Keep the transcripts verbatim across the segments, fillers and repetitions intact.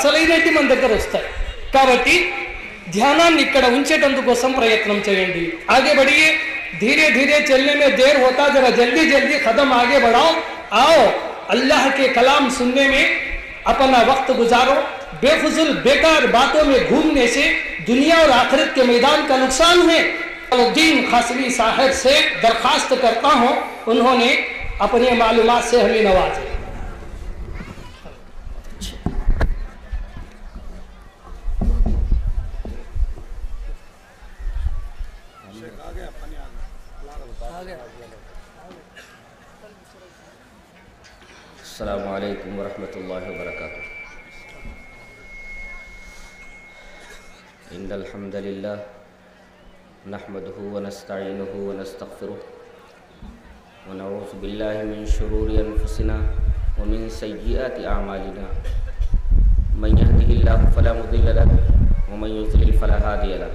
అసలైనటి మన దగ్గర వస్తాయి. కాబట్టి ధ్యానాన్ని ఇక్కడ ఉంచేటందుకోసం ప్రయత్నం చేయండి. आगे बढ़िए, धीरे धीरे चलने में देर होता, जरा जल्दी जल्दी कदम आगे बढ़ाओ. आओ अल्लाह के कलाम सुनने में अपना वक्त गुजारो. बेफुजुल बेकार बातों में घूमने से दुनिया और आखिरत के मैदान का नुकसान है. जलालुद्दीन खासवी साहब से दरखास्त करता हूँ, उन्होंने अपनी मालूमात से हमें नवाजे. अस्सलामु अलैकुम वरहमतुल्लाहि वबरकातुह. इन्नल हम्दलिल्लाह नहमदुहु व नस्तईनुहु व नस्तगफिरुह व नऊज़ु बिल्लाहि मिन शुरूरि अनफुसिना व मिन सय्यिआति अअमालिना. मन यहदिहिल्लाहु फला मुदिल्ल लहु व मन युद्लिल फला हादिय लहु.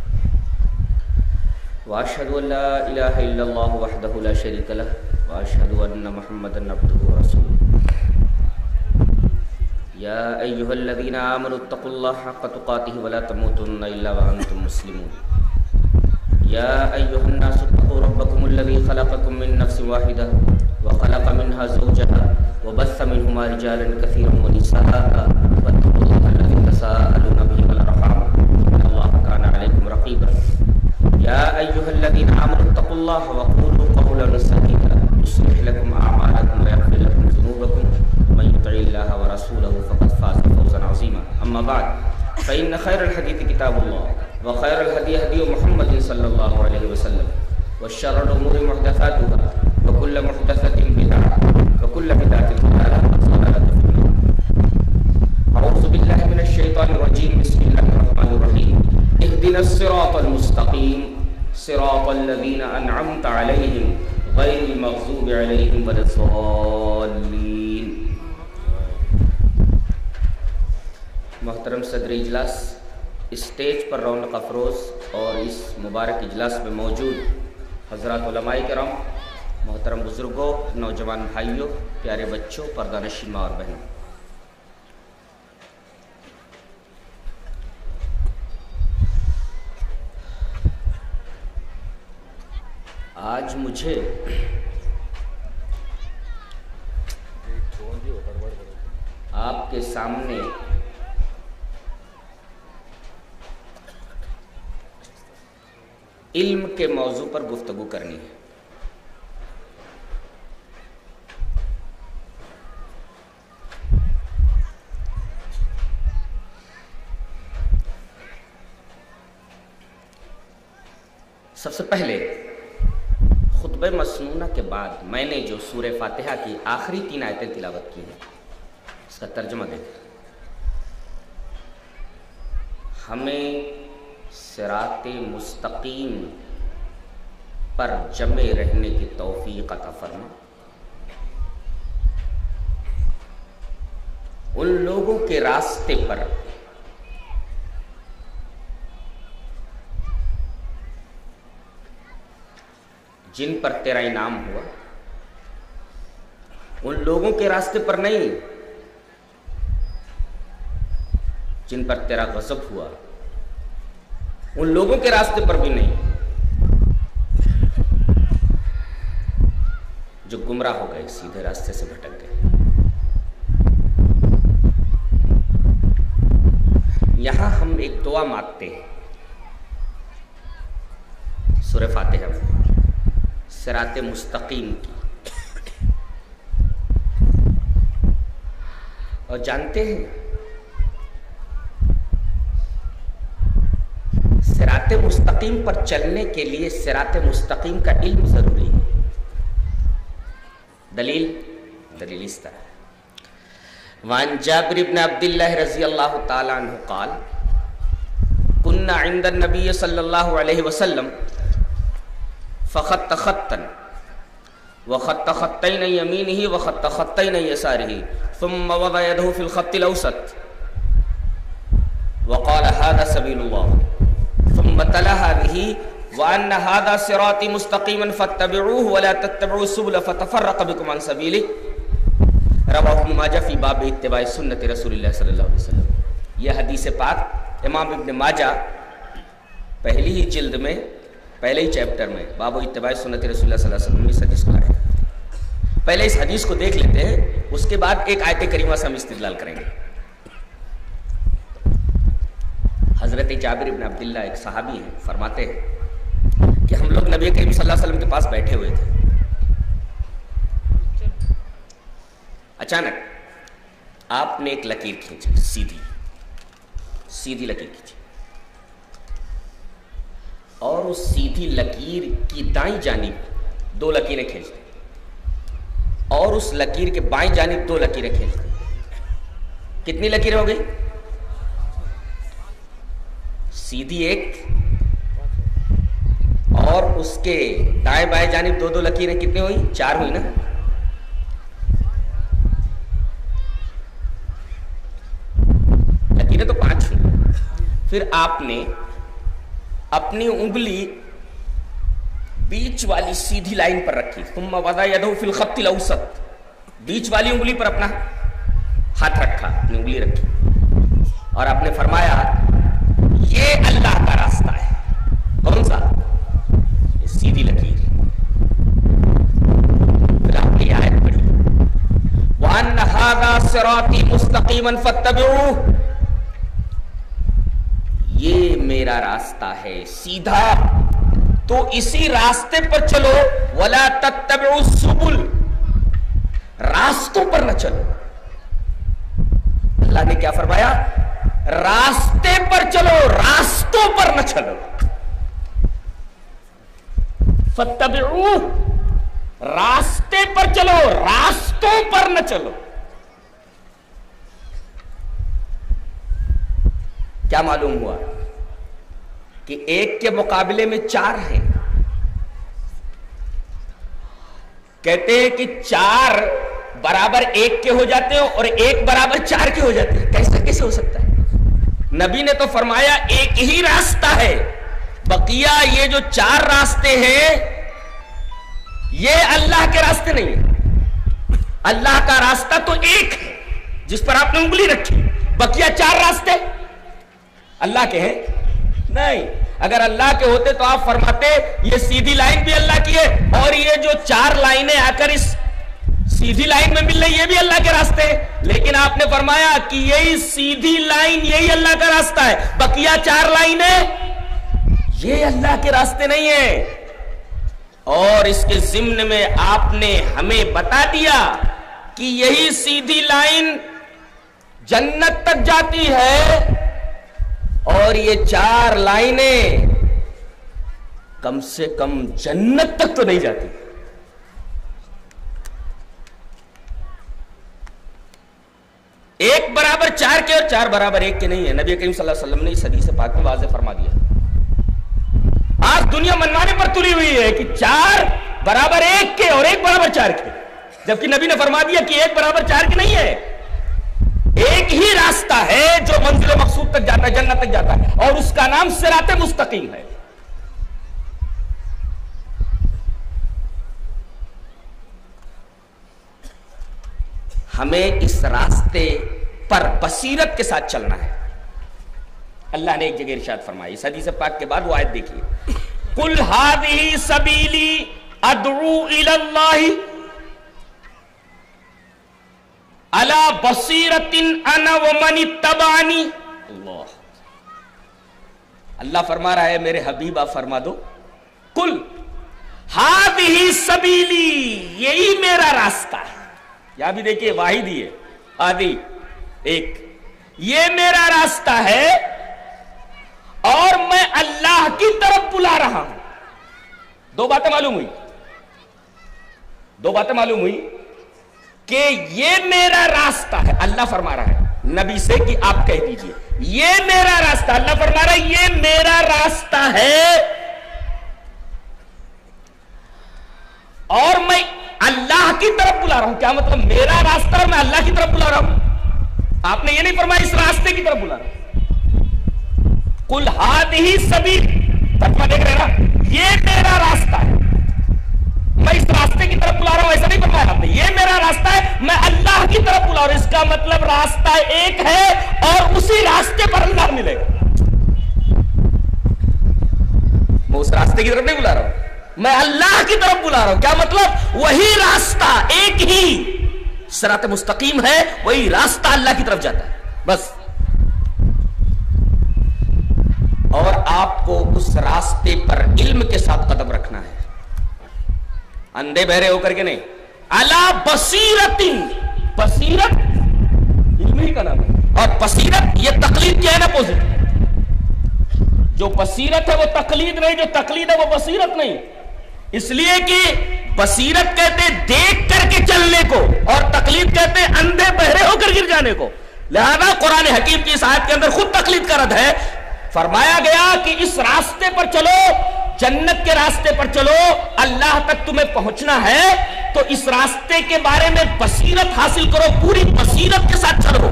व अशहदु अन ला इलाहा इल्लल्लाह वहदहु ला शरीका लहु व अशहदु अन्न मुहम्मदन अब्दुहु व रसूलुहु. या अय्युहल्लज़ीना आमनु इत्तक़ुल्लाह हक़्क़ तुक़ातिहि व ला तमूतुन्ना इल्ला व अंतुम मुस्लिमून. या अय्युहन्नासु इत्तक़ू रब्बकुमुल्लज़ी ख़लक़कुम मिन नफ़्सिन वाहिदा व ख़लक़ मिन्हा ज़ौजहा व बस्स मिन्हुमा रिजालन कसीरन व निसाअ वत्तक़ुल्लाहल्लज़ी तसाअलूना बिही वल अरहाम इन्नल्लाह काना अलैकुम रक़ीबा. या अय्युहल्लज़ीना आमनु इत्तक़ुल्लाह व क़ूलू क़ौलन सदीदा युस्लिह लकुम अअमालकुम व यग़फिर लकुम ज़ुनूबकुम मन युतिइल्लाह व रसूलहु फ़क़द फ़ाज़ फ़ौज़न अज़ीमा. अम्मा बअद फ़इन्न ख़ैरल हदीथि किताबुल्लाह व ख़ैरल हदी हदी मुहम्मदिन सल्लल्लाहु अलैहि वसल्लम व शर्रल उमूरि मुहदसातुहा व कुल्लु मुहदसतिन बिदअह व कुल्लु बिदअतिन दलालह व ज़लालतुन फ़िन नार. अऊज़ु बिल्लाहि मिनश शैतानिर रजीम. बिस्मिल्लाहिर रहमानिर रहीम. इहदिनस सिरातल मुस्तक़ीम सिरातल लज़ीना अनअमत अलैहिम गैरिल मग़ज़ूबि अलैहिम वलद्दॉल्लीन. मोहतरम सदर इजलास, स्टेज पर रौनक अफरोज़ और इस मुबारक इजलास में मौजूद हज़रात उलमाए किराम, मोहतरम बुज़ुर्गों, नौजवान भाइयों, प्यारे बच्चों, पर्दानशीं माँ और बहनों, आज मुझे आपके सामने इल्म के मौजू पर गुफ्तगू करनी है. सबसे पहले खुतबे मसनूना के बाद मैंने जो सूरह फातिहा की आखिरी तीन आयतें तिलावत की हैं, इसका तर्जुमा देखें. हमें सिराते मुस्तकीम पर जमे रहने की तौफीक अता फरमा. उन लोगों के रास्ते पर जिन पर तेरा इनाम हुआ, उन लोगों के रास्ते पर नहीं जिन पर तेरा गज़ब हुआ, उन लोगों के रास्ते पर भी नहीं जो गुमराह हो गए, सीधे रास्ते से भटक गए. यहां हम एक दुआ मांगते हैं सूरह फातिहा में सिराते मुस्तकीम की, और जानते हैं सिराते मुस्तकीम पर चलने के लिए सिराते मुस्तकीम का इल्म जरूरी है. दलील दलील इस तरह है. वान जाबिर इब्न अब्दुल्लाह रज़ियल्लाहु ताला अन्हु क़ाल कुन्ना इंद नबी सल्लल्लाहु अलैहि वसल्लम फ़ख़त्त ख़त्तन व ख़त्त ख़त्तैन यमीनिही व ख़त्त ख़त्तैन यसारिही थुम्म वज़अ यदहु फ़िल ख़त्तिल औसत व क़ाल हाज़ा सबीलुल्लाह थुम्म तला हाज़िही व अन्न हाज़ा सिराती मुस्तक़ीमन फ़त्तबिऊहु व ला तत्तबिऊ सुबुल फ़तफ़र्रक़ बिकुम अन सबीलिही. रवाहु इब्न माजा फ़ी बाब इत्तिबाइ सुन्नति रसूलिल्लाह सल्लल्लाहु अलैहि वसल्लम. یہ حدیث پاک امام ابن ماجہ پہلی ہی جلد میں پہلے ہی چیپٹر میں باب اتباع سنت رسول اللہ صلی اللہ علیہ وسلم میں اس حدیث کو لائے. پہلے اس حدیث کو دیکھ لیتے ہیں, اس کے بعد ایک آیت کریمہ سے ہم استدلال کریں گے. حضرت جابر بن عبداللہ ایک صحابی ہیں, فرماتے ہیں کہ ہم لوگ نبی کریم صلی اللہ علیہ وسلم کے پاس بیٹھے ہوئے تھے. اچانک آپ نے ایک لکیر کھینچی, سیدھی سیدھی لکیر کھینچی, اور اس سیدھی لکیر کی دائیں جانب دو لکیریں کھینچ دی, اور اس لکیر کے بائیں جانب دو لکیریں کھینچ دی. کتنی لکیریں ہو گئی؟ سیدھی ایک, اور اس کے دائیں بائیں جانب دو دو لکیریں کتنی ہوئی؟ چار ہوئی نا. لکیریں تو پانچ ہوئی. پھر آپ نے اپنی انگلی بیچ والی سیدھی لائن پر رکھی, ثم وضع یدہ فی الخط الاوسط, بیچ والی انگلی پر اپنا ہاتھ رکھا, اپنی انگلی رکھی, اور آپ نے فرمایا یہ اللہ کا راستہ ہے. کون سا؟ یہ سیدھی لکیر. پھر آپ نے آیت پڑھی, وَأَنَّ هَذَا صِرَاطِي مُسْتَقِيمًا فَاتَّبِعُوهُ, یہ میرا راستہ ہے سیدھا, تو اسی راستے پر چلو. وَلَا تَتَّبِعُوا السُّبُلَ, راستوں پر نہ چلو. اللہ نے کیا فرمایا؟ راستے پر چلو, راستوں پر نہ چلو. فَاتَّبِعُوا, راستے پر چلو, راستوں پر نہ چلو. کیا معلوم ہوا کہ ایک کے مقابلے میں چار ہیں. کہتے ہیں کہ چار برابر ایک کے ہو جاتے ہیں اور ایک برابر چار کے ہو جاتے ہیں. کیسے کیسے ہو سکتا ہے؟ نبی نے تو فرمایا ایک ہی راستہ ہے, بقیہ یہ جو چار راستے ہیں یہ اللہ کے راستے نہیں ہیں. اللہ کا راستہ تو ایک ہے جس پر آپ نے انگلی رکھی, بقیہ چار راستے اللہ کے ہیں نہیں. اگر اللہ کے ہوتے تو آپ فرماتے یہ سیدھی لائن بھی اللہ کی ہے, اور یہ جو چار لائنیں آ کر اس سیدھی لائن میں مل رہی یہ بھی اللہ کے راستے ہیں. لیکن آپ نے فرمایا کہ یہی سیدھی لائن یہی اللہ کا راستہ ہے, بقیہ چار لائنیں یہ اللہ کے راستے نہیں ہیں. اور اس کے ضمن میں آپ نے ہمیں بتا دیا کہ یہی سیدھی لائن جنت تک جاتی ہے, اور یہ چار لائنیں کم سے کم جنت تک تو نہیں جاتی. ایک برابر چار کے اور چار برابر ایک کے نہیں ہے. نبی کریم صلی اللہ علیہ وسلم نے اس حدیث پاک میں واضح فرما دیا. آج دنیا منوانے پر تلی ہوئی ہے کہ چار برابر ایک کے اور ایک برابر چار کے, جبکہ نبی نے فرما دیا کہ ایک برابر چار کے نہیں ہے. ایک ہی راستہ ہے جو منزل مقصود تک جاتا ہے, جنت تک جاتا ہے, اور اس کا نام صراط مستقیم ہے. ہمیں اس راستے پر بصیرت کے ساتھ چلنا ہے. اللہ نے ایک جگہ ارشاد فرمائی اس حدیث پاک کے بعد, وہ آیت دیکھیے, قُلْ هَذِهِ سَبِيلِي أَدْعُو إِلَى اللَّهِ عَلَى بَصِيرَةٍ أَنَا وَمَنِ اتَّبَعَنِي. اللہ اللہ فرما رہا ہے میرے حبیب آپ فرما دو, قُلْ هَذِهِ سَبِيلِي, یہی میرا راستہ ہے. یہاں بھی دیکھیے واحد ہی ہے, آدھی ایک, یہ میرا راستہ ہے اور میں اللہ کی طرف بلا رہا ہوں. دو باتیں معلوم ہوئی, دو باتیں معلوم ہوئی کہ یہ میرا راستہ ہے. اللہ فرما رہا ہے نبی سے کہ آپ کہہ دیجئے یہ میرا راستہ. اللہ فرما رہا ہے یہ میرا راستہ ہے اور میں اللہ کی طرف بلا رہا ہوں. کیا مطلب؟ میرا راستہ اور میں اللہ کی طرف بلا رہا ہوں. آپ نے یہ نہیں فرمایا اس راستے کی طرف بلا رہا ہوں. قُلْ هَذِهِ سَبِيلِ, ترجمہ دیکھ رہے نا, یہ میرا راستہ ہے, میں اس راستے کی طرف بلا رہا ہوں. ایسا نہیں فرمایا آپ نے, یہ راستہ ہے، میں اللہ کی طرف بلا رہا ہوں. اس کا مطلب راستہ ایک ہے اور اسی راستے کی طرف نہیں بلا رہا ہوں، میں اللہ کی طرف بلا رہا ہوں. کیا مطلب؟ وہی راستہ ایک ہی صراط مستقیم ہے، وہی راستہ اللہ کی طرف جاتا ہے بس. اور آپ کو اس راستے پر علم کے ساتھ قدم رکھنا ہے، اندھے بہرے ہو کر کے نہیں. علی بصیرت، بصیرت علم ہی کا نام ہے، اور بصیرت یہ تقلید کیا ہے نا، اپوزٹ. جو بصیرت ہے وہ تقلید نہیں، جو تقلید ہے وہ بصیرت نہیں. اس لیے کہ بصیرت کہتے دیکھ کر کے چلنے کو، اور تقلید کہتے اندھے بہرے ہو کر گر جانے کو. لہذا قرآن حکیم کی اس آیت کے اندر خود تقلید کا رد ہے. فرمایا گیا کہ اس راستے پر چلو، جنت کے راستے پر چلو، اللہ تک تمہیں پہنچنا ہے تو اس راستے کے بارے میں بصیرت حاصل کرو، پوری بصیرت کے ساتھ چلو.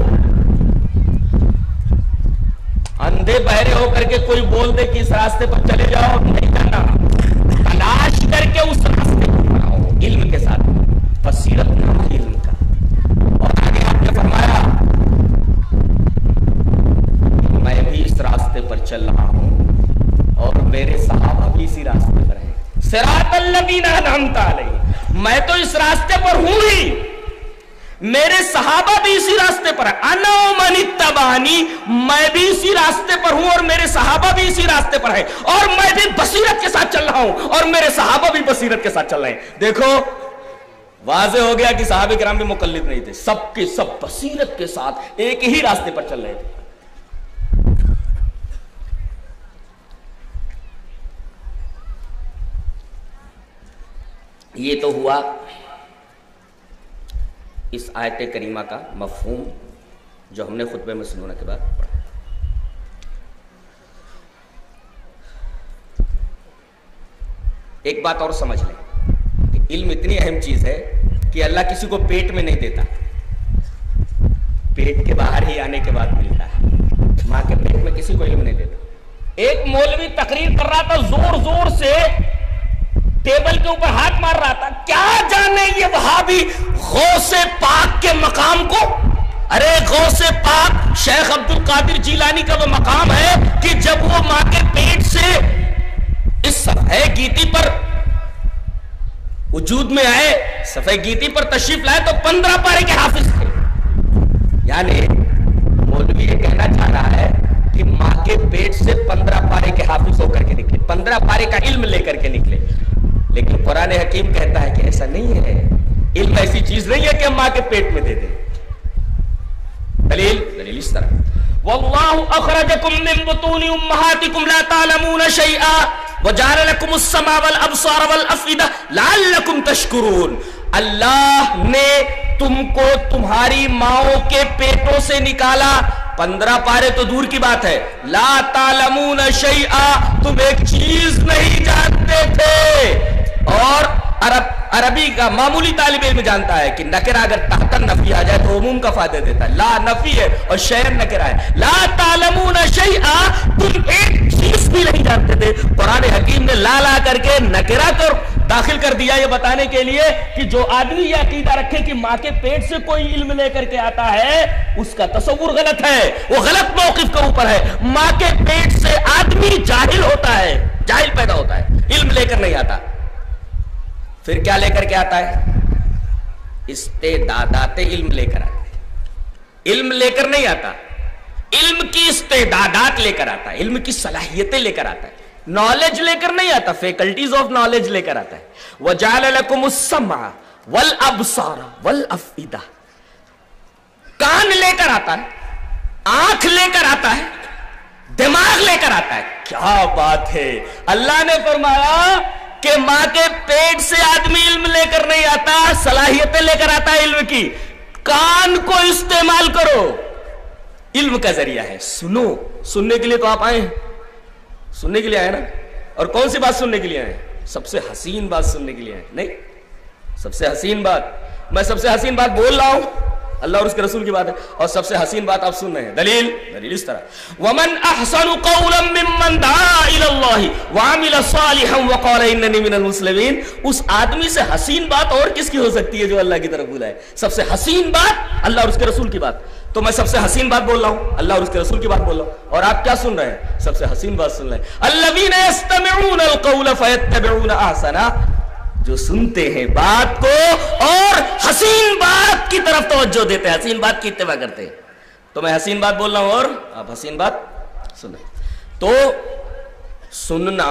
اندھے بہرے ہو کر کے کوئی بول دے کہ اس راستے پر چلے جاؤ، نہیں جانا. تلاش کر کے اس راستے پر بناؤ علم کے ساتھ، بصیرت نام ہے علم کا. اور آگے آپ نے فرمایا میں بھی اس راستے پر چل رہا ہوں اور میرے صحابہ بھی اسی راستے پر ہیں. صراط الذین انعمت علیہم، میں تو اس راستے پر ہوں ہی، میرے صحابہ بھی اسی راستے پر ہیں. انا من اتبعنی، میں بھی اسی راستے پر ہوں اور میرے صحابہ بھی اسی راستے پر ہیں، اور میں بھی بصیرت کے ساتھ چل رہا ہوں اور میرے صحابہ بھی بصیرت کے ساتھ چل رہے ہیں. دیکھو واضح ہو گیا کہ صحابہ کرام بھی مقلد نہیں تھے، سب کے سب بصیرت کے ساتھ ایک ہی راستے پر چل رہے تھے. یہ تو ہوا اس آیت کریمہ کا مفہوم جو ہم نے خطبہ مسنونہ کے بعد پڑھا. ایک بات اور سمجھ لیں کہ علم اتنی اہم چیز ہے کہ اللہ کسی کو پیٹ میں نہیں دیتا، پیٹ کے باہر ہی آنے کے بعد ملتا ہے. ماں کے پیٹ میں کسی کو علم نہیں دیتا. ایک مولوی تقریر کر رہا تھا، زور زور سے ٹیبل کے اوپر ہاتھ مار رہا تھا. کیا جانے یہ وہابی غوث پاک کے مقام کو. ارے غوث پاک شیخ عبد القادر جیلانی کا وہ مقام ہے کہ جب وہ ماں کے پیٹ سے اس صفحہ گیتی پر وجود میں آئے، صفحہ گیتی پر تشریف لائے تو پندرہ پارے کے حافظ تھے. یعنی مولوی یہ کہنا چاہ رہا ہے کہ ماں کے پیٹ سے پندرہ پارے کے حافظ ہو کر کے نکلے، پندرہ پارے کا علم لے کر کے نکلے. لیکن قرآن حکیم کہتا ہے کہ ایسا نہیں ہے، علم ایسی چیز نہیں ہے کہ ہم ماں کے پیٹ میں دے دیں. دلیل دلیل اس طرح واللہ اخرجکم من بطون امہاتکم لا تعلمون شیئا وجعل لکم السماء والابصار والافئدہ لعلکم تشکرون. اللہ نے تم کو تمہاری ماؤں کے پیٹوں سے نکالا. پندرہ پارے تو دور کی بات ہے، لا تعلمون شیئا، تم ایک چیز نہیں جانتے تھے. اور عرب عربی کا معمولی طالب علم جانتا ہے کہ نکرہ اگر تحت نفی آ جائے تو عموم کا فائدہ دیتا ہے. لا نفی ہے اور شیئن نکرہ ہے. لا تعلمون شیئا، تم ایک چیز بھی نہیں جانتے تھے. قرآن حکیم نے لا لا کر کے نکرہ کر داخل کر دیا یہ بتانے کے لیے کہ جو آدمی یہ عقیدہ رکھے کہ ماں کے پیٹ سے کوئی علم لے کر کے آتا ہے اس کا تصور غلط ہے، وہ غلط موقف کے اوپر ہے. ماں کے پیٹ سے آدمی جاہل ہوتا ہے، جاہل پیدا ہوتا ہے، علم لے کر نہیں آتا. پھر کیا لے کر کے آتا ہے؟ استعدادات علم لے کر آتا ہے. علم لے کر نہیں آتا، علم کی استعدادات لے کر آتا ہے، علم کی صلاحیتیں لے کر آتا ہے. نالج لے کر نہیں آتا، فیکلٹیز آف نالج لے کر آتا ہے. وَجَعَلَ لَكُمُ السَّمْعَ وَالْأَبْصَارَ وَالْأَفْئِدَةَ، کان لے کر آتا ہے، آنکھ لے کر آتا ہے، دماغ لے کر آتا ہے. کیا بات ہے! اللہ نے فرمایا کہ ماں کے پیٹ سے آدمی علم لے کر نہیں آتا، صلاحیتیں لے کر آتا ہے علم کی. کان کو استعمال کرو، علم کا ذریعہ ہے. سنو، سننے کے لیے تو آپ آئے ہیں، سننے کے لیے آئے نا. اور کون سی بات سننے کے لیے آئے؟ سب سے حسین بات سننے کے لیے آئے. نہیں، سب سے حسین بات، میں سب سے حسین بات بول رہا ہوں، اللہ اور اس کے رسول کی بات ہے، اور سب سے حسین بات آپ سن رہے ہیں. دلیل دلیل اس طرح وَمَنْ أَحْسَنُ قَوْلًا مِّمَّنْ دَعَا إِلَى اللَّهِ وَعَمِلَ صَالِحًا وَقَالَ إِنَّنِي مِنَ الْمُسْلِمِينَ. اس آدمی سے حسین بات اور کس کی ہو سکتی ہے جو اللہ کی طرف بلائے؟ سب سے حسین بات اللہ اور اس کے رسول کی بات. تو میں سب سے حسین بات بول رہا ہوں، اللہ اور اس کے رسول کی بات بول رہا ہوں، اور آپ کیا سن رہے ہیں؟ سب سے حسین بات سن رہے ہیں. الذین یستمعون القول فیتبعون احسنہ، جو سنتے ہیں بات کو اور حسین بات کی طرف توجہ دیتے ہیں، حسین بات کی اتباع کرتے ہیں. تو میں حسین بات بول رہا ہوں اور آپ حسین بات سنیں. تو سننا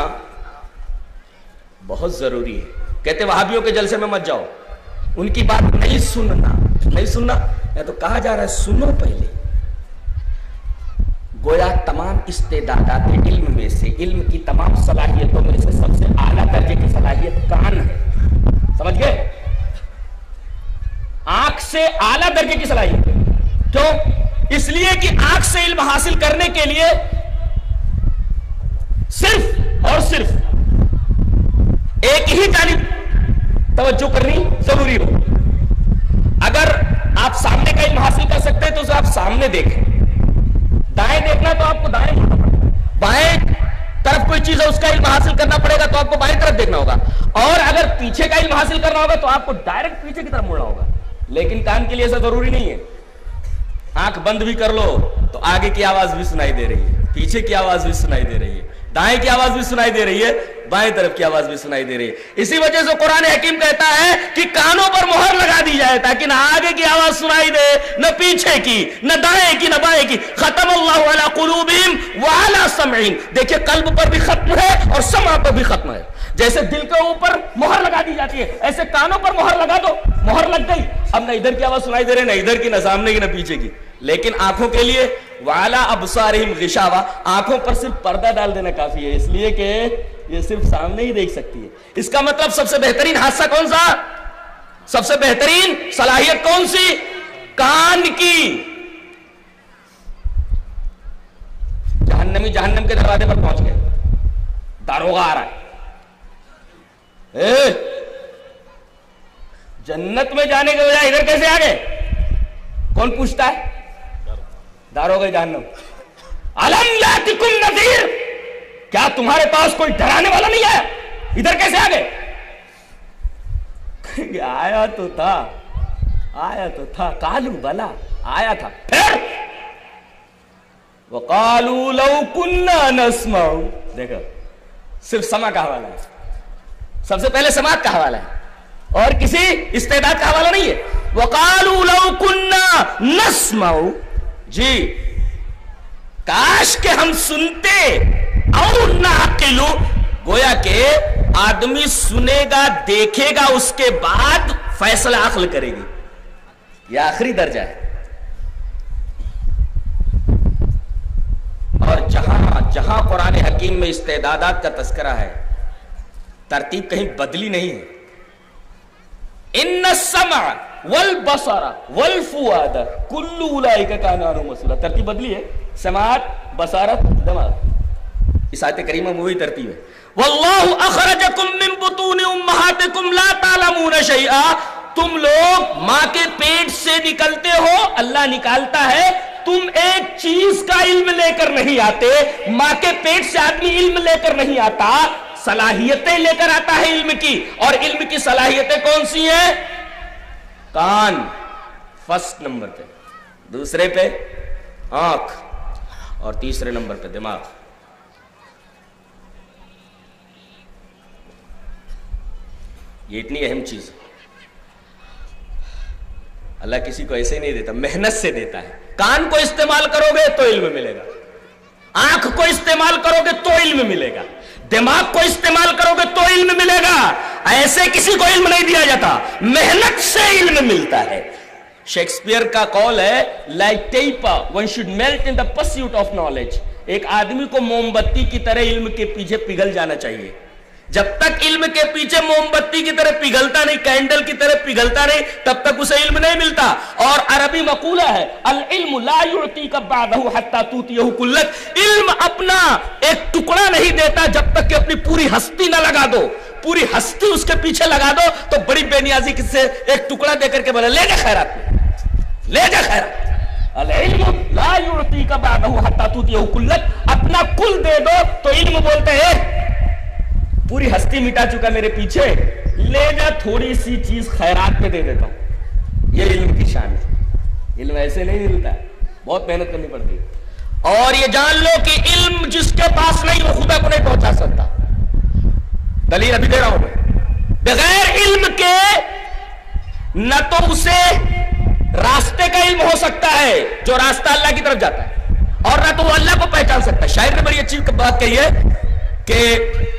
بہت ضروری ہے. کہتے وہابیوں کے جلسے میں مت جاؤ، ان کی بات نہیں سننا، نہیں سننا. یا تو کہا جا رہا ہے سنو پہلے. گویا تمام استعدادات علم میں سے، علم کی تمام صلاحیتوں میں سے سب سے اعلیٰ درجے کی صلاحیت کان ہے. سمجھ گئے؟ آنکھ سے اعلیٰ درجے کی صلاحیت. کیوں؟ اس لیے کہ آنکھ سے علم حاصل کرنے کے لیے صرف اور صرف ایک ہی جانب توجہ کرنی ضروری ہو. اگر آپ سامنے کا علم حاصل کر سکتے ہیں تو اسے آپ سامنے دیکھیں. دائیں دیکھنا تو آپ کو دائیں مڑنا پڑے گا. بائیں طرف کوئی چیز ہے اس کا علم حاصل کرنا پڑے گا تو آپ کو بائیں طرف دیکھنا ہوگا. اور اگر پیچھے کا علم حاصل کرنا ہوگا تو آپ کو ڈائریکٹ پیچھے کی طرف مڑنا ہوگا. لیکن کان کے لیے ایسا ضروری نہیں ہے. آنکھ بند بھی کر لو تو آگے کی آواز بھی سنائی دے رہی ہے، پیچھے کی آواز بھی سنائی دے رہی ہے، دائیں کی آواز بھی سنائی دے رہی ہے، بائیں طرف کی آواز بھی سنائی دے رہی ہے. اسی وجہ سے قرآن حکیم کہتا ہے کہ کانوں پر مہر لگا دی جائے تاکہ نہ آگے کی آواز سنائی دے، نہ پیچھے کی، نہ دائیں کی، نہ بائیں کی. ختم اللہ علی قلوبہم وعلی سمعہم. دیکھیں قلب پر بھی ختم ہے اور سمع پر بھی ختم ہے. جیسے دل کے اوپر مہر لگا دی جاتی ہے ایسے کانوں پر مہر لگا دو. مہر لگ گئی، اب نہ ادھر کی آواز سنائی دے رہی، نہ ادھر کی، نہ سامنے کی، نہ پیچھے کی. لیکن آنکھوں کے لیے وعلی ابصارہم غشاوہ، آنکھوں پر صرف پردہ ڈال دینا کافی ہے، اس لیے کہ یہ صرف سامنے ہی دیکھ سکتی ہے. اس کا مطلب سب سے بہترین حادثہ کون سا؟ سب سے بہترین صلاحیت کون سی؟ کان کی. جہنمی جہنم کے دروازے پر پہنچ گئے، داروغہ آ رہا ہے. اے جنت میں جانے کے بجائے ادھر کیسے آ گئے؟ کون پوچھتا ہے؟ داروغہ جہنم. الم یاتکم نذیر، کیا تمہارے پاس کوئی ڈرانے والا نہیں آیا؟ ادھر کیسے آ گئے؟ آیا تو تھا، آیا تو تھا. قالو بلا، آیا تھا. پھر وقالوا لو كنا نسمع. دیکھو صرف سمع کا حوالہ ہے، سب سے پہلے سماعت کا حوالہ ہے اور کسی استعداد کا حوالہ نہیں ہے. وقالوا لو كنا نسمع، جی کاش کہ ہم سنتے. اور نعقل، گویا کہ آدمی سنے گا، دیکھے گا، اس کے بعد فیصلہ عقل کرے گی. یہ آخری درجہ ہے. اور جہاں جہاں قرآن حکیم میں استعدادات کا تذکرہ ہے ترتیب کہیں بدلی نہیں ہے. ان السمع والبصر والفؤاد كل اولئک کان عنہ مسئولہ. ترتیب بدلی ہے، سماعت، بصارت، دماغ. اس آیت کریمہ میں وہی ترتیب ہے. واللہ اخرجکم من بطون امہاتکم لا تعلمون شیئا. تم لوگ ماں کے پیٹ سے نکلتے ہو، اللہ نکالتا ہے، تم ایک چیز کا علم لے کر نہیں آتے. ماں کے پیٹ سے آدمی علم لے کر نہیں آتا، صلاحیتیں لے کر آتا ہے علم کی. اور علم کی صلاحیتیں کون سی ہیں؟ کان فرسٹ نمبر پہ، دوسرے پہ آنکھ، اور تیسرے نمبر پہ دماغ. یہ اتنی اہم چیز ہے. اللہ کسی کو ایسے نہیں دیتا، محنت سے دیتا ہے. کان کو استعمال کرو گے تو علم ملے گا، آنکھ کو استعمال کرو گے تو علم ملے گا، دماغ کو استعمال کرو گے تو علم ملے گا. ایسے کسی کو علم نہیں دیا جاتا، محنت سے علم ملتا ہے. شیکسپیئر کا قول ہے like taper one should melt in the pursuit of knowledge. ایک آدمی کو موم بتی کی طرح علم کے پیچھے پگھل جانا چاہیے. جب تک علم کے پیچھے موم بتی کی طرح پگھلتا نہیں، کینڈل کی طرح پگھلتا نہیں، تب تک اسے علم نہیں ملتا. اور عربی مقولہ ہے العلم لا يعطيك بعده حتى تؤتيه كلك. علم اپنا ایک ٹکڑا نہیں دیتا جب تک کہ اپنی پوری ہستی نہ لگا دو. پوری ہستی اس کے پیچھے لگا دو تو بڑی بے نیازی سے ایک ٹکڑا دے کر کے بولا لے جا خیرات میں، لے جا خیرات. العلم لا يعطيك بعده حتى تؤتيه كلك. اپنا کل دے دو تو علم بولتے ہیں پوری ہستی مٹا چکا میرے پیچھے، لے جا تھوڑی سی چیز خیرات میں دے دیتا ہوں. یہ علم کی شان ہے. علم ایسے نہیں ملتا. بہت محنت کرنی پڑتی ہے. اور یہ جان لو کہ علم جس کے پاس نہیں وہ خدا کو نہیں پہنچا سکتا. دلیل ابھی دے رہا ہوں میں. بغیر علم کے نہ تو اسے راستے کا علم ہو سکتا ہے جو راستہ اللہ کی طرف جاتا ہے, اور نہ تو وہ اللہ کو پہچان سکتا ہے. شاعر نے بڑی اچھی بات کہی ہے کہ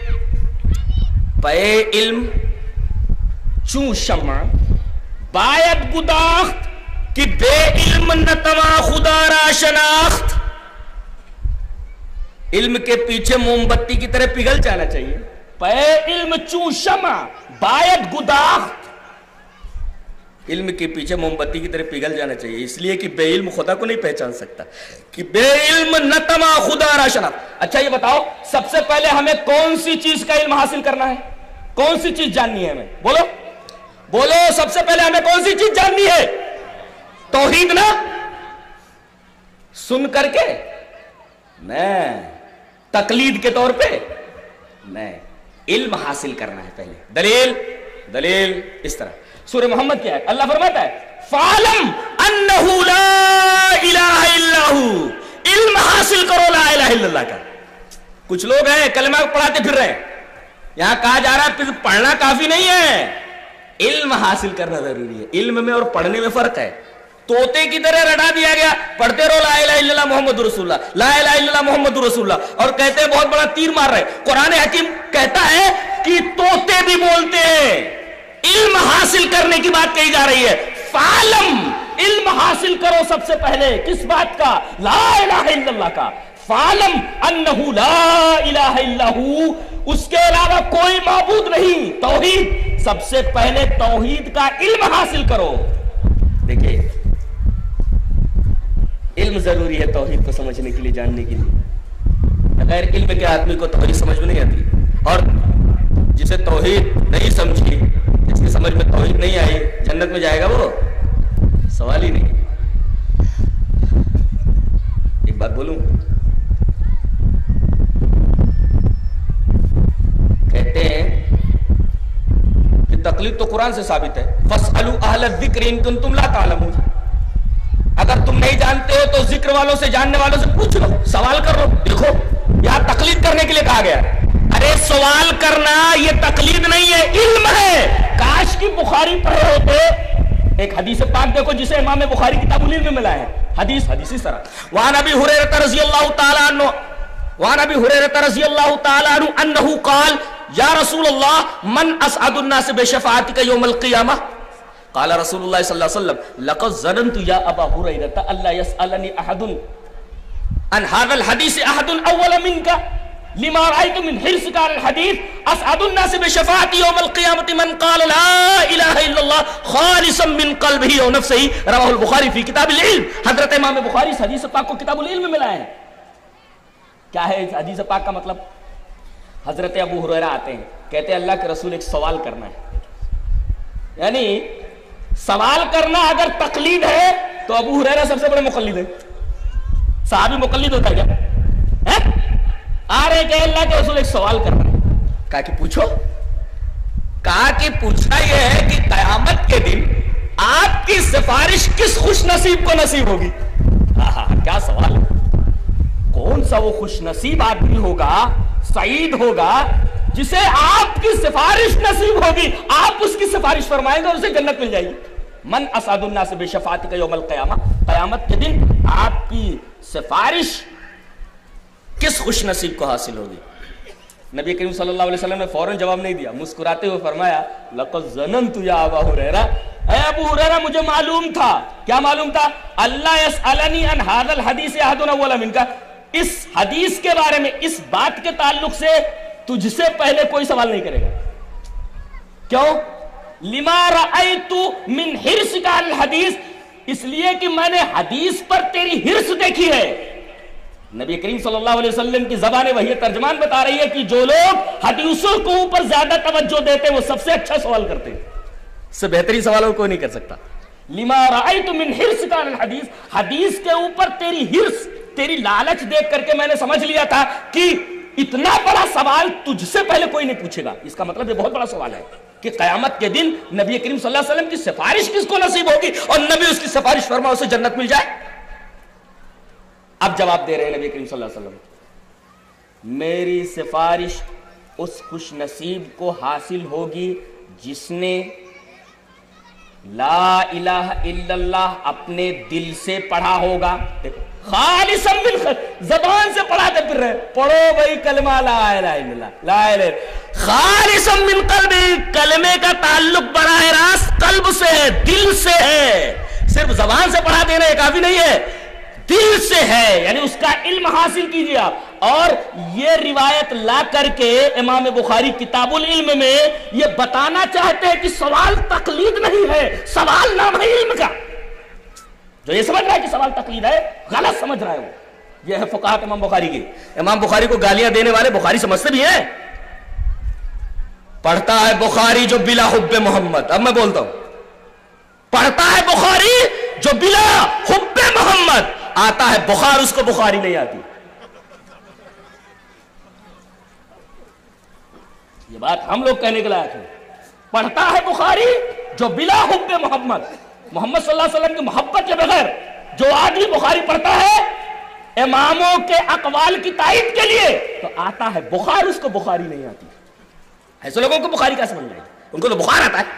پے علم چون شمع باید گداخت کہ بے علم نتوا خدا را شناخت. علم کے پیچھے موم بتی کی طرح پگھل جانا چاہیے. پے علم چون شمع باید گداخت, علم کے پیچھے موم بتی کی طرح پگھل جانا چاہیے, اس لیے کہ بے علم خدا کو نہیں پہچان سکتا. کہ بے علم نتما خدا را شناخت. اچھا یہ بتاؤ سب سے پہلے ہمیں کون سی چیز کا علم حاصل کرنا ہے؟ کون سی چیز جاننی ہے ہمیں؟ بولو بولو سب سے پہلے ہمیں کون سی چیز جاننی ہے؟ توحید نا؟ سن کر کے نہیں, تقلید کے طور پہ نہیں, علم حاصل کرنا ہے پہلے. دلیل دلیل اس طرح سورہ محمد کیا ہے؟ اللہ فرماتا ہے فَعَلَمْ أَنَّهُ لَا إِلَهَ إِلَّا هُ, علم حاصل کرو لا الہ الا اللہ کا. کچھ لوگ ہیں کلمہ پڑھاتے پھر رہے ہیں, یہاں کہا جا رہا ہے پھر پڑھنا کافی نہیں ہے, علم حاصل کرنا ضروری ہے. علم میں اور پڑھنے میں فرق ہے. توتے کی طرح رٹا دیا گیا, پڑھتے رہو لا الہ الا اللہ محمد رسول اللہ, لا الہ الا اللہ محمد رسول اللہ, اور کہتے ہیں بہت بڑا تیر مار رہے. قرآن حکیم کہتا ہے کہ توتے بھی بولتے ہیں. علم حاصل کرنے کی بات کہی جا رہی ہے. فعلم, علم حاصل کرو سب سے پہلے کس بات کا؟ لا الہ الا اللہ کا. فعلم انہ لا الہ الا ہو, اس کے علاوہ کوئی معبود نہیں. توحید, سب سے پہلے توحید کا علم حاصل کرو. دیکھیں علم ضروری ہے توحید کو سمجھنے کے لیے, جاننے کے لیے. بغیر علم کے آدمی کو توحید سمجھ میں نہیں آتی, اور جسے توحید نہیں سمجھی, جس کی سمجھ میں توحید نہیں آئی, جنت میں جائے گا وہ؟ سوال ہی نہیں. ایک بات بولوں, کہتے ہیں کہ تقلید تو قرآن سے ثابت ہے. فَاسْأَلُوا أَهْلَ الذِّكْرِ إِن كُنتُمْ لَا تَعْلَمُونَ, اگر تم نہیں جانتے ہو تو ذکر والوں سے, جاننے والوں سے پوچھ لو, سوال کر لو. دیکھو یہاں تقلید کرنے کے لیے کہا گیا ہے. ارے سوال کرنا یہ تقلید نہیں ہے, علم ہے. کاش کی بخاری پڑھے ہوتے. ایک حدیث پاک دیکھو جسے امام بخاری کتاب العلم میں ملا ہے. حدیث حدیث اس طرح, وعن ابی ہریرہ رضی اللہ تعالی عنہ وعن ابی ہریرہ رضی اللہ تعالی عنہ انہ قال یا رسول اللہ من اسعد الناس بشفاعتک یوم القیامہ. قال رسول اللہ صلی اللہ علیہ وسلم لقد ظننت یا ابا ہریرہ الا يسألنی احد عن هذا الحديث احد اول منك لما رأيت من حرصك على الحديث اسعد الناس بشفاعتي يوم القيامة من قال لا اله الا الله خالصا من قلبه ونفسه. رواه البخاری فی کتاب العلم. حضرت امام بخاری اس حدیث پاک کو کتاب العلم میں ملائے ہیں. کیا ہے اس حدیث پاک کا مطلب؟ حضرت ابو ہریرہ آتے ہیں, کہتے ہیں اللہ کے رسول ایک سوال کرنا ہے. یعنی سوال کرنا اگر تقلید ہے تو ابو ہریرہ سب سے بڑے مقلد ہیں. صحابی مقلد ہوتا ہے کیا؟ آ رہے کہ اللہ کے رسول ایک سوال کرنا ہے. کہا کہ پوچھو. کہا کہ پوچھنا یہ ہے کہ قیامت کے دن آپ کی سفارش کس خوش نصیب کو نصیب ہوگی؟ ہاں ہاں کیا سوال ہے. کون سا وہ خوش نصیب آدمی ہوگا, سعید ہوگا, جسے آپ کی سفارش نصیب ہوگی, آپ اس کی سفارش فرمائیں گے اور اسے جنت مل جائے گی. من اسعد الناس بشفاعتک یوم القیامہ, قیامت کے دن آپ کی سفارش کس خوش نصیب کو حاصل ہوگی؟ نبی کریم صلی اللہ علیہ وسلم نے فوراً جواب نہیں دیا, مسکراتے ہوئے فرمایا لقد ظننت یا ابا ہریرہ, اے ابو ہریرہ مجھے معلوم تھا. کیا معلوم تھا؟ اللہ یسألنی عن ھذا الحدیث احد اول منک, اس حدیث کے بارے میں, اس بات کے تعلق سے تجھ سے پہلے کوئی سوال نہیں کرے گا. کیوں؟ لما رأیت من حرصک علی الحدیث, اس لیے کہ میں نے حدیث پر تیری حرص دیکھی ہے. نبی کریم صلی اللہ علیہ وسلم کی زبان وحی ترجمان بتا رہی ہے کہ جو لوگ حدیثوں کو اوپر زیادہ توجہ دیتے ہیں وہ سب سے اچھا سوال کرتے ہیں. اس سے بہترین سوالوں کو نہیں کر سکتا. لما رأیت من حرصک علی الحدیث, حدیث کے اوپر تیری حرص, تیری لالچ دیکھ کر کے میں نے سمجھ لیا تھا کہ اتنا بڑا سوال تجھ سے پہلے کوئی نہیں پوچھے گا. اس کا مطلب یہ بہت بڑا سوال ہے کہ قیامت کے دن نبی کریم صلی اللہ علیہ وسلم کی سفارش کس کو نصیب ہوگی, اور نبی اس کی سفارش فرما اسے جنت مل جائے. اب جواب دے رہے ہیں نبی کریم صلی اللہ علیہ وسلم، میری سفارش اس خوش نصیب کو حاصل ہوگی جس نے لا الہ الا اللہ اپنے دل سے پڑھا ہوگا. دیکھو خالصا من زبان سے پڑھاتے پھر رہے، پڑھو بھائی کلمہ لا الہ الا اللہ، لا الہ خالصا من قلب. کلمے کا تعلق براہ راست قلب سے ہے، دل سے ہے. صرف زبان سے پڑھا دینا یہ کافی نہیں ہے، دل سے ہے، یعنی اس کا علم حاصل کیجئے آپ. اور یہ روایت لا کر کے امام بخاری کتاب العلم میں یہ بتانا چاہتے ہیں کہ سوال تقلید نہیں ہے، سوال نام ہے علم کا. جو یہ سمجھ رہا ہے کہ سوال تقلید ہے غلط سمجھ رہا ہے. وہ یہ ہے فقہات امام بخاری کی. امام بخاری کو گالیاں دینے والے بخاری سمجھتے بھی ہیں. پڑھتا ہے بخاری جو بلا حب محمد، اب میں بولتا ہوں، پڑھتا ہے بخاری جو بلا حب محمد، آتا ہے بخار اس کو بخاری نہیں آتی. یہ بات ہم لوگ کہنے کے لائق ہے. پڑھتا ہے بخاری جو بلا حب محمد، محمد صلی اللہ علیہ وسلم کی محبت کے بغیر جو آدمی بخاری پڑھتا ہے اماموں کے اقوال کی تائید کے لیے، تو آتا ہے بخار اس کو بخاری نہیں آتی. ایسے لوگوں کو بخاری کیا سمجھ رہے ہیں؟ ان کو تو بخار آتا ہے.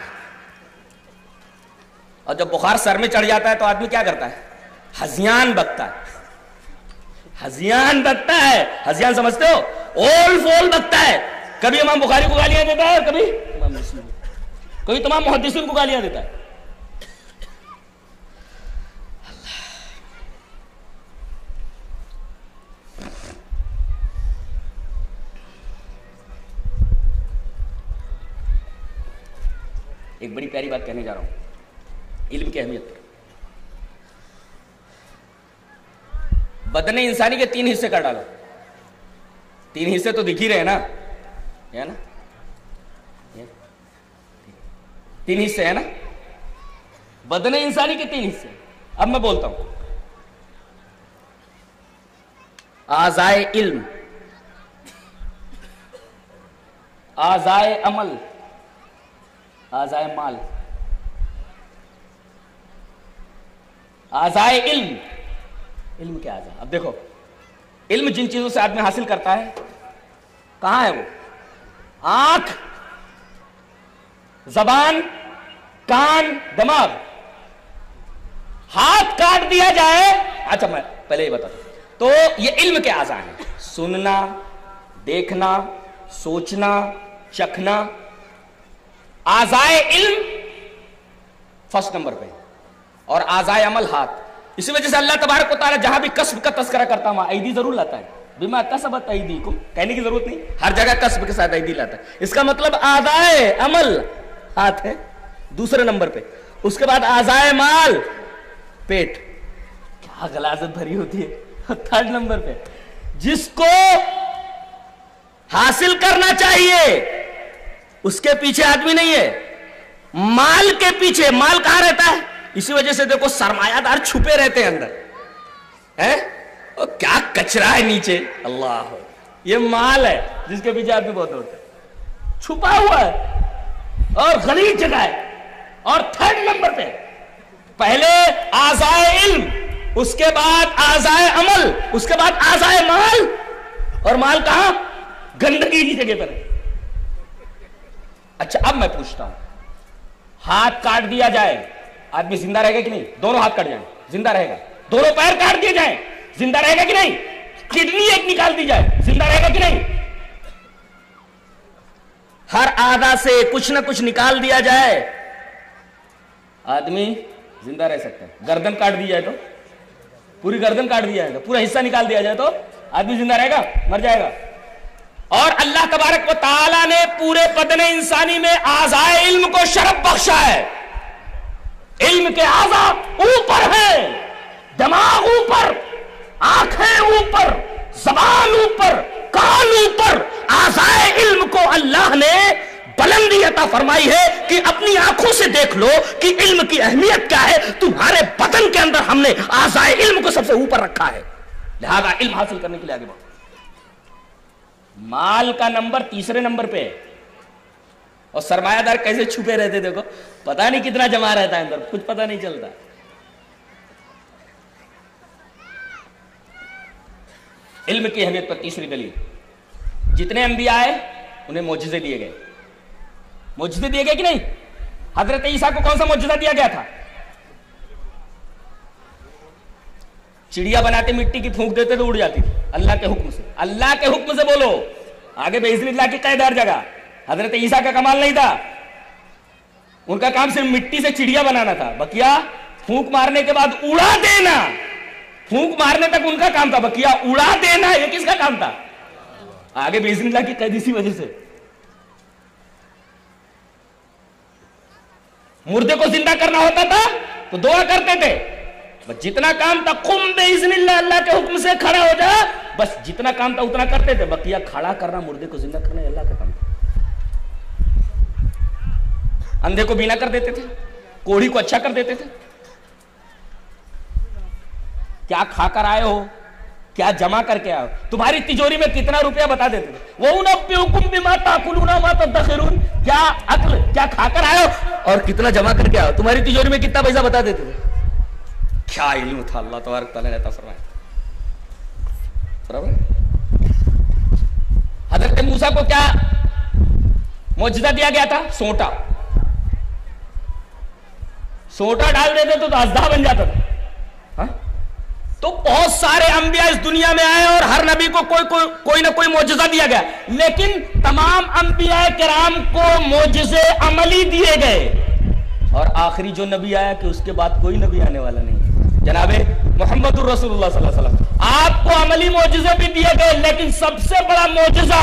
اور جب بخار سر میں چڑھ جاتا ہے تو آدمی کیا کرتا ہے؟ ہزیان بکتا ہے. ہزیان بکتا ہے. ہزیان سمجھتے ہو؟ اول فول بکتا ہے. کبھی امام بخاری کو گالیاں دیتا ہے، کبھی امام مسلم، کبھی تمام محدثین کو گالیاں دیتا ہے. ایک بڑی پیاری بات کہنے جا رہا ہوں علم کی اہمیت پر. بدن انسانی کے تین حصے کر ڈالو. تین حصے تو دکھ ہی رہے نا، ہے نا؟ تین حصے ہے نا بدن انسانی کے تین حصے. اب میں بولتا ہوں اعضائے علم، اعضائے عمل، اعضائے مال. اعضائے علم، علم کے اعضاء. اب دیکھو علم جن چیزوں سے آدمی حاصل کرتا ہے کہاں ہے وہ؟ آنکھ، زبان، کان، دماغ. ہاتھ کاٹ دیا جائے، اچھا میں پہلے یہ بتا دوں تو یہ علم کے اعضاء ہیں. سننا، دیکھنا، سوچنا، چکھنا. اعضائے علم فرسٹ نمبر پہ، اور اعضائے عمل ہاتھ. اسی وجہ سے اللہ تبارک و تعالیٰ جہاں بھی کسب کا تذکرہ کرتا ہوں ایدی ضرور لاتا ہے. بما کسبت ایدیکم، کہنے کی ضرورت نہیں، ہر جگہ کسب کے ساتھ ایدی لاتا ہے. اس کا مطلب اعضائے عمل ہاتھ ہے دوسرے نمبر پہ. اس کے بعد اعضائے مال پیٹ. کیا غلاظت بھری ہوتی ہے. تھرڈ نمبر پہ جس کو حاصل کرنا چاہیے اس کے پیچھے آدمی نہیں ہے، مال کے پیچھے. مال کہاں رہتا ہے؟ اسی وجہ سے دیکھو سرمایہ دار چھپے رہتے ہیں اندر. اور کیا کچرا ہے نیچے، اللہ، یہ مال ہے جس کے پیچھے آدمی بہت دوڑتا ہے، چھپا ہوا ہے اور غلیظ جگہ ہے. اور تھرڈ نمبر پہ پہلے اعضائے علم، اس کے بعد اعضائے عمل، اس کے بعد اعضائے مال. اور مال کہاں؟ گندگی کی جگہ پر ہے. اچھا اب میں پوچھتا ہوں، ہاتھ کاٹ دیا جائے آدمی زندہ رہے گا کہ نہیں؟ دونوں ہاتھ کٹ جائیں زندہ رہے گا. دونوں پیر کاٹ دیے جائیں زندہ رہے گا کہ نہیں؟ کڈنی ایک نکال دی جائے زندہ رہے گا کہ نہیں؟ ہر آدھا سے کچھ نہ کچھ نکال دیا جائے آدمی زندہ رہ سکتا ہے. گردن کاٹ دی جائے تو، پوری گردن کاٹ دیا جائے تو، پورا حصہ نکال دیا جائے تو آدمی زندہ رہے گا؟ مر جائے گا. اور اللہ تبارک و تعالیٰ نے پورے بدن انسانی میں اعضائے علم کو شرف بخشا ہے. علم کے اعضاء اوپر ہیں، دماغ اوپر، آنکھیں اوپر، زبان اوپر، کان اوپر. اعضائے علم کو اللہ نے بلندی عطا فرمائی ہے کہ اپنی آنکھوں سے دیکھ لو کہ علم کی اہمیت کیا ہے. تمہارے بدن کے اندر ہم نے اعضائے علم کو سب سے اوپر رکھا ہے، لہذا علم حاصل کرنے کے لیے آگے بڑھو. مال کا نمبر تیسرے نمبر پہ، اور سرمایہ دار کیسے چھپے رہتے دیکھو، پتہ نہیں کتنا جمع رہتا ہے اندر، کچھ پتہ نہیں چلتا. علم کی اہمیت پر تیسری دلیل، جتنے انبیاء آئے انہیں معجزے دیے گئے. معجزے دیے گئے کہ نہیں؟ حضرت عیسیٰ کو کون سا معجزہ دیا گیا تھا؟ چڑیا بناتے مٹی کی پھونک دیتے تو اڑ جاتی تھی اللہ کے حکم سے. اللہ کے حکم سے بولو، آگے باذن اللہ کی قید ہر جگہ. حضرت عیسیٰ کا کمال نہیں تھا، ان کا کام صرف مٹی سے چڑیا بنانا تھا. بقیہ پھونک مارنے کے بعد اڑا دینا، پھونک مارنے تک ان کا کام تھا، بقیہ اڑا دینا یہ کس کا کام تھا؟ آگے باذن اللہ کی قید. اسی وجہ سے مردے کو زندہ کرنا ہوتا تھا تو دعا کرتے تھے، بس جتنا کام تھا قم باذن اللہ، اللہ کے حکم سے کھڑا ہو جا، بس جتنا کام تھا اتنا کرتے تھے. بقیہ کھڑا کرنا، مردے کو زندہ کرنا اللہ کا کام تھا. اندھے کو بینا کر دیتے تھے، کوڑھی کو اچھا کر دیتے تھے. کیا کھا کر آئے ہو، کیا جمع کر کے آئے ہو، تمہاری تجوری میں کتنا روپیہ بتا دیتے تھے. وَأُنَبِّئُكُم بِمَا تَأْكُلُونَ وَمَا تَدَّخِرُونَ، کیا عقل، کیا کھا کر آئے ہو اور کتنا جمع کر کے آئے ہو، تمہاری تجوری میں کتنا پیسہ بتا دیتے تھے. کیا علم تھا اللہ تبارک تعالیٰ نے عطا فرمایا. حضرت موسیٰ کو کیا معجزہ دیا گیا تھا؟ سونٹا. سونٹا ڈال دیتے تو اژدہا بن جاتا تھا. ہاں؟ تو بہت سارے انبیاء اس دنیا میں آئے اور ہر نبی کو کوئی کوئی کوئی نہ کوئی معجزہ دیا گیا، لیکن تمام انبیاء کرام کو معجزے عملی دیے گئے. اور آخری جو نبی آیا کہ اس کے بعد کوئی نبی آنے والا نہیں، جناب محمد الرسول اللہ صلی اللہ علیہ وسلم. آپ کو عملی معجزے بھی دیے گئے، لیکن سب سے بڑا معجزہ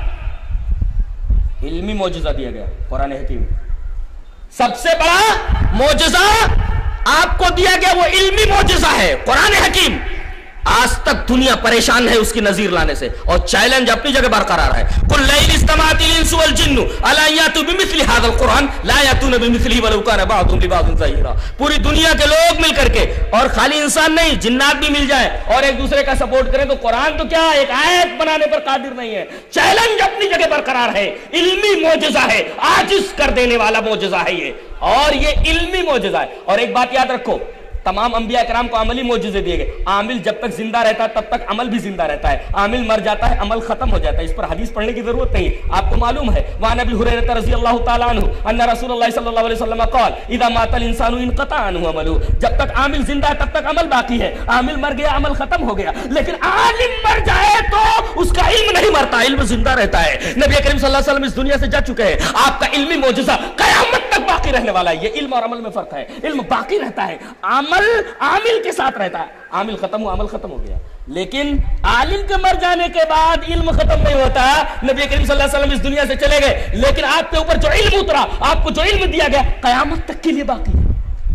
علمی معجزہ دیا گیا، قرآن حکیم. سب سے بڑا معجزہ آپ کو دیا گیا وہ علمی معجزہ ہے، قرآن حکیم. آج تک دنیا پریشان ہے اس کی نظیر لانے سے، اور چیلنج اپنی جگہ برقرار ہے. قل لئن اجتمعت الانس والجن الا یاتوا بمثل هذا القرآن لا یاتون بمثله ولو كان بعضهم لبعض ظہیرا. پوری دنیا کے لوگ مل کر کے، اور خالی انسان نہیں جنات بھی مل جائیں اور ایک دوسرے کا سپورٹ کریں تو قرآن تو کیا ایک آیت بنانے پر قادر نہیں ہے. چیلنج اپنی جگہ برقرار ہے، علمی معجزہ ہے، عاجز کر دینے والا معجزہ ہے یہ، اور یہ علمی معجزہ ہے. اور ایک بات یاد رکھو، تمام انبیاء کرام کو عملی معجزے دیے گئے. عامل جب تک زندہ رہتا ہے تب تک عمل بھی زندہ رہتا ہے، عامل مر جاتا ہے عمل ختم ہو جاتا ہے. اس پر حدیث پڑھنے کی ضرورت نہیں، آپ کو معلوم ہے. وعن ابی ہریرہ رضی اللہ تعالی عنہ ان رسول اللہ صلی اللہ علیہ وسلم قال اذا مات الانسان انقطع عنه عمله. جب تک عامل زندہ ہے تب تک عمل باقی ہے، عامل مر گیا عمل ختم ہو گیا. لیکن عالم مر جائے تو اس کا علم نہیں مرتا، علم زندہ رہتا ہے. نبی کریم صلی اللہ علیہ وسلم اس دنیا سے جا چکے ہیں، آپ کا علمی معجزہ قیامت تک باقی رہنے والا ہے. یہ علم اور عمل میں فرق ہے، علم باقی رہتا ہے، عمل عامل کے ساتھ رہتا ہے. عامل ختم ہوا عمل ختم ہو گیا، لیکن عالم کے مر جانے کے بعد علم ختم نہیں ہوتا. نبی کریم صلی اللہ علیہ وسلم اس دنیا سے چلے گئے، لیکن آپ کے اوپر جو علم اترا، آپ کو جو علم دیا گیا قیامت تک کے لیے باقی ہے.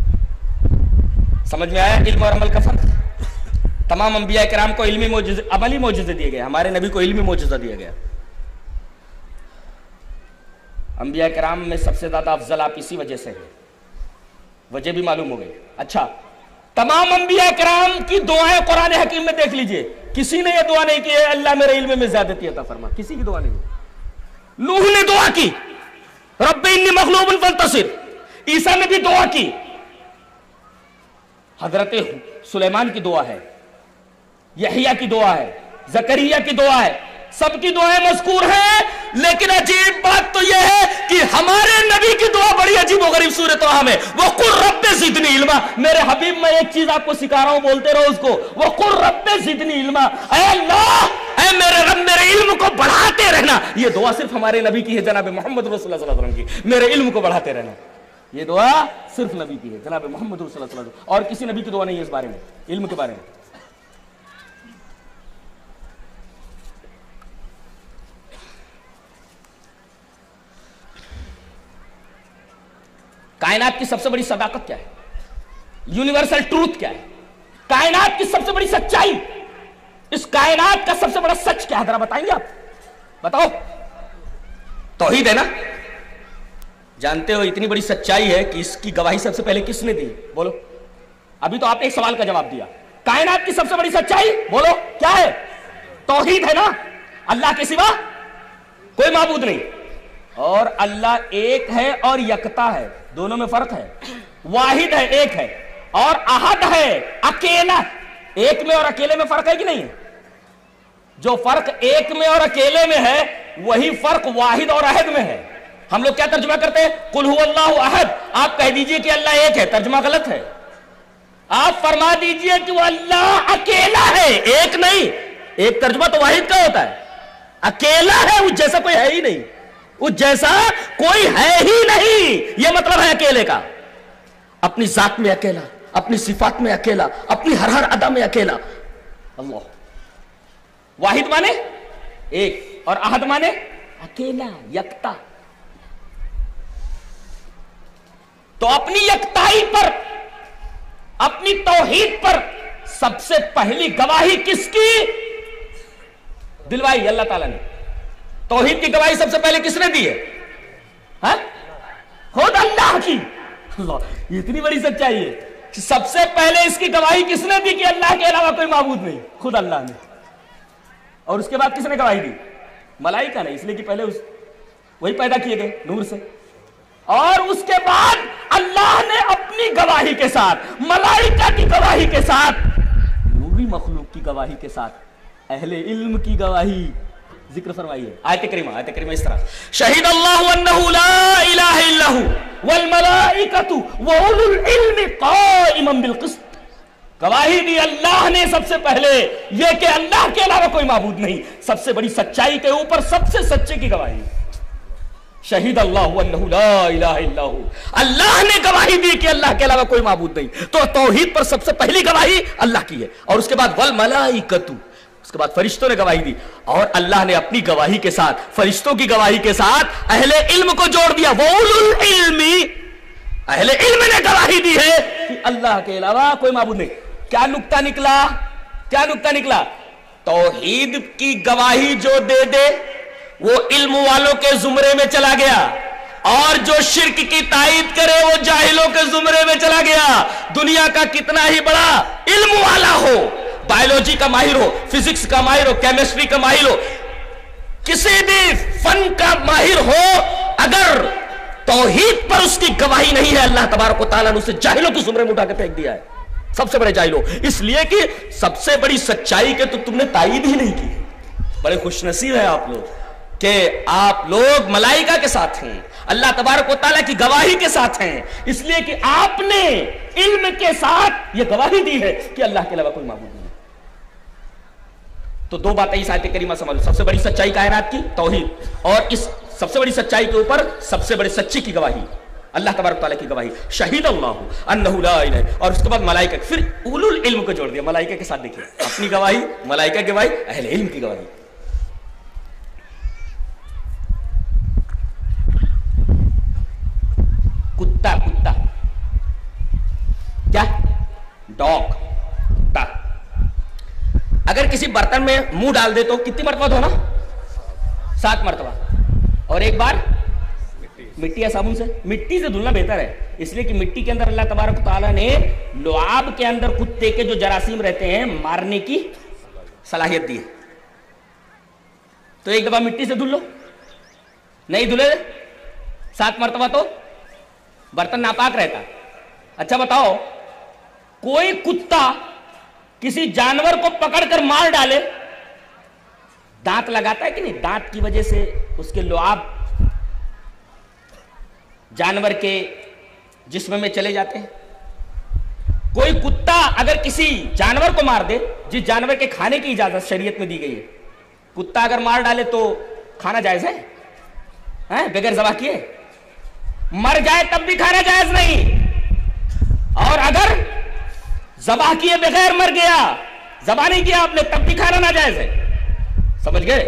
سمجھ میں آیا علم اور عمل کا فرق؟ تمام انبیاء کرام کو علمی معجزے، عملی معجزے دیے گئے، ہمارے نبی کو علمی معجزہ دیا گیا. انبیاء کرام میں سب سے زیادہ افضل آپ اسی وجہ سے ہیں، وجہ بھی معلوم ہو گئی. اچھا، تمام انبیاء کرام کی دعائیں قرآن حکیم میں دیکھ لیجئے، کسی نے یہ دعا نہیں کی اللہ میرے علم میں زیادتی عطا فرما، کسی کی دعا نہیں. نوح نے دعا کی رب انی مغلوب فانتصر، عیسیٰ نے بھی دعا کی، حضرت سلیمان کی دعا ہے، یحییٰ کی دعا ہے، زکریا کی دعا ہے، سب کی دعائیں مذکور ہیں. لیکن عجیب بات تو یہ ہے کہ ہمارے نبی کی دعا بڑی عجیب و غریب سورۃ طہ میں، وَقُلْ رَبِّ زِدْنِي عِلْمًا. میرے حبیب میں ایک چیز آپ کو سکھا رہا ہوں، بولتے رہو اس کو، وَقُلْ رَبِّ زِدْنِي عِلْمًا. اے اللہ، اے میرے رب میرے علم کو بڑھاتے رہنا. یہ دعا صرف ہمارے نبی کی ہے، جناب محمد رسول اللہ صلی اللہ علیہ وسلم کی، میرے علم کو بڑھاتے رہنا. یہ دعا صرف نبی کی ہے، جناب محمد رسول اللہ صلی اللہ علیہ وسلم، اور کسی نبی کی دعا نہیں ہے اس بارے میں، علم کے بارے میں. کائنات کی سب سے بڑی صداقت کیا ہے؟ یونیورسل ٹروتھ کیا ہے؟ کائنات کی سب سے بڑی سچائی، اس کائنات کا سب سے بڑا سچ کیا ہے؟ ذرا بتائیں گے آپ؟ بتاؤ. توحید ہے نا؟ جانتے ہو اتنی بڑی سچائی ہے کہ اس کی گواہی سب سے پہلے کس نے دی؟ بولو. ابھی تو آپ نے ایک سوال کا جواب دیا. کائنات کی سب سے بڑی سچائی بولو کیا ہے؟ توحید ہے نا؟ اللہ کے سوا کوئی معبود نہیں، اور اللہ ایک ہے اور یکتا ہے، دونوں میں فرق ہے. واحد ہے، ایک ہے، اور احد ہے، اکیلا. ایک میں اور اکیلے میں فرق ہے کہ نہیں ہے؟ جو فرق ایک میں اور اکیلے میں ہے وہی فرق واحد اور احد میں ہے. ہم لوگ کیا ترجمہ کرتے ہیں؟ قل هو اللہ احد. آپ کہہ دیجئے کہ اللہ ایک ہے، ترجمہ غلط ہے. آپ فرما دیجئے کہ وہ اللہ اکیلا ہے، ایک نہیں. ایک ترجمہ تو واحد کا ہوتا ہے، اکیلا ہے، اس جیسا کوئی ہے ہی نہیں، اس جیسا کوئی ہے ہی نہیں، یہ مطلب ہے اکیلے کا. اپنی ذات میں اکیلا، اپنی صفات میں اکیلا، اپنی ہر ہر ادا میں اکیلا. اللہ. واحد مانے ایک اور احد مانے اکیلا، یکتا. تو اپنی یکتائی پر، اپنی توحید پر سب سے پہلی گواہی کس کی دلوائی؟ اللہ تعالیٰ نے. توحید کی گواہی سب سے پہلے کس نے دی ہے؟ ہاں؟ خود اللہ کی. اللہ، یہ اتنی بڑی سچائی ہے کہ سب سے پہلے اس کی گواہی کس نے دی کہ اللہ کے علاوہ کوئی معبود نہیں؟ خود اللہ نے. اور اس کے بعد کس نے گواہی دی؟ ملائکہ نے، اس لیے کہ پہلے اس وہی پیدا کیے گئے نور سے. اور اس کے بعد اللہ نے اپنی گواہی کے ساتھ، ملائکہ کی گواہی کے ساتھ، نوری مخلوق کی گواہی کے ساتھ، اہل علم کی گواہی ذکر فرمائی ہے. آیت کریمہ آیت کریمہ اس طرح: شہید اللہ انہ لا الہ الا ہو والملائکۃ واولو العلم قائما بالقسط. گواہی دی اللہ نے سب سے پہلے یہ کہ اللہ کے علاوہ کوئی معبود نہیں. سب سے بڑی سچائی کے اوپر سب سے سچے کی گواہی. شہید اللہ انہ لا الہ الا ہو. اللہ نے گواہی دی کہ اللہ کے علاوہ کوئی معبود نہیں. تو توحید پر سب سے پہلی گواہی اللہ کی ہے. اور اس کے بعد والملائکۃ، اس کے بعد فرشتوں نے گواہی دی. اور اللہ نے اپنی گواہی کے ساتھ، فرشتوں کی گواہی کے ساتھ اہل علم کو جوڑ دیا. وَأُولُو الْعِلْمِ، اہل علم نے گواہی دی ہے کہ اللہ کے علاوہ کوئی معبود نہیں. کیا نکتہ نکلا؟ کیا نکتہ نکلا؟ توحید کی گواہی جو دے دے وہ علم والوں کے زمرے میں چلا گیا، اور جو شرک کی تائید کرے وہ جاہلوں کے زمرے میں چلا گیا. دنیا کا کتنا ہی بڑا علم والا ہو، بایولوجی کا ماہر ہو، فزکس کا ماہر ہو، کیمسٹری کا ماہر ہو، کسی بھی فن کا ماہر ہو، اگر توحید پر اس کی گواہی نہیں ہے، اللہ تبارک و تعالیٰ نے اسے جاہلوں کے زمرے میں اٹھا کے پھینک دیا ہے. سب سے بڑے جاہل ہو، اس لیے کہ سب سے بڑی سچائی کے تو تم نے تائید ہی نہیں کی. بڑے خوش نصیب ہیں آپ لوگ کہ آپ لوگ ملائکہ کے ساتھ ہیں، اللہ تبارک و تعالیٰ کی گواہی کے ساتھ ہیں، اس لیے کہ آپ نے علم کے ساتھ یہ گواہی دی ہے کہ اللہ کے علاوہ کوئی معبود نہیں. تو دو باتیں اس آیت کریمہ سے معلوم: سب سے بڑی سچائی کائنات کی توحید، اور اس سب سے بڑی سچائی کے اوپر سب سے بڑے سچی کی گواہی، اللہ تبارک تعالیٰ کی گواہی. شہید اللہ انہ لا الہ. اور اس کے بعد ملائکہ، پھر اولو العلم کو جوڑ دیا ملائکہ کے ساتھ. دیکھیے اپنی گواہی، ملائکہ کی گواہی، اہل علم کی گواہی. کتا، کتا کیا؟ ڈاگ، کتا. اگر کسی برتن میں منہ ڈال دے تو کتنی مرتبہ دھونا؟ سات مرتبہ. اور ایک بار مٹی یا صابن سے. مٹی سے دھلنا بہتر ہے، اس لیے کہ مٹی کے اندر اللہ تبارک و تعالیٰ نے لعاب کے اندر کتے کے جو جراثیم رہتے ہیں مارنے کی صلاحیت دی ہے. تو ایک دفعہ مٹی سے دھل لو، نہیں دھلے سات مرتبہ تو برتن ناپاک رہتا. اچھا بتاؤ، کوئی کتا کسی جانور کو پکڑ کر مار ڈالے، دانت لگاتا ہے کہ نہیں؟ دانت کی وجہ سے اس کے لعاب جانور کے جسم میں چلے جاتے ہیں. کوئی کتا اگر کسی جانور کو مار دے، جس جانور کے کھانے کی اجازت شریعت میں دی گئی ہے، کتا اگر مار ڈالے تو کھانا جائز ہے بغیر ذبح کیے؟ مر جائے تب بھی کھانا جائز نہیں. اور اگر ذبح کیے بغیر مر گیا، ذبح نہیں کیا آپ نے، تب بھی کھانا ناجائز ہے. سمجھ گئے؟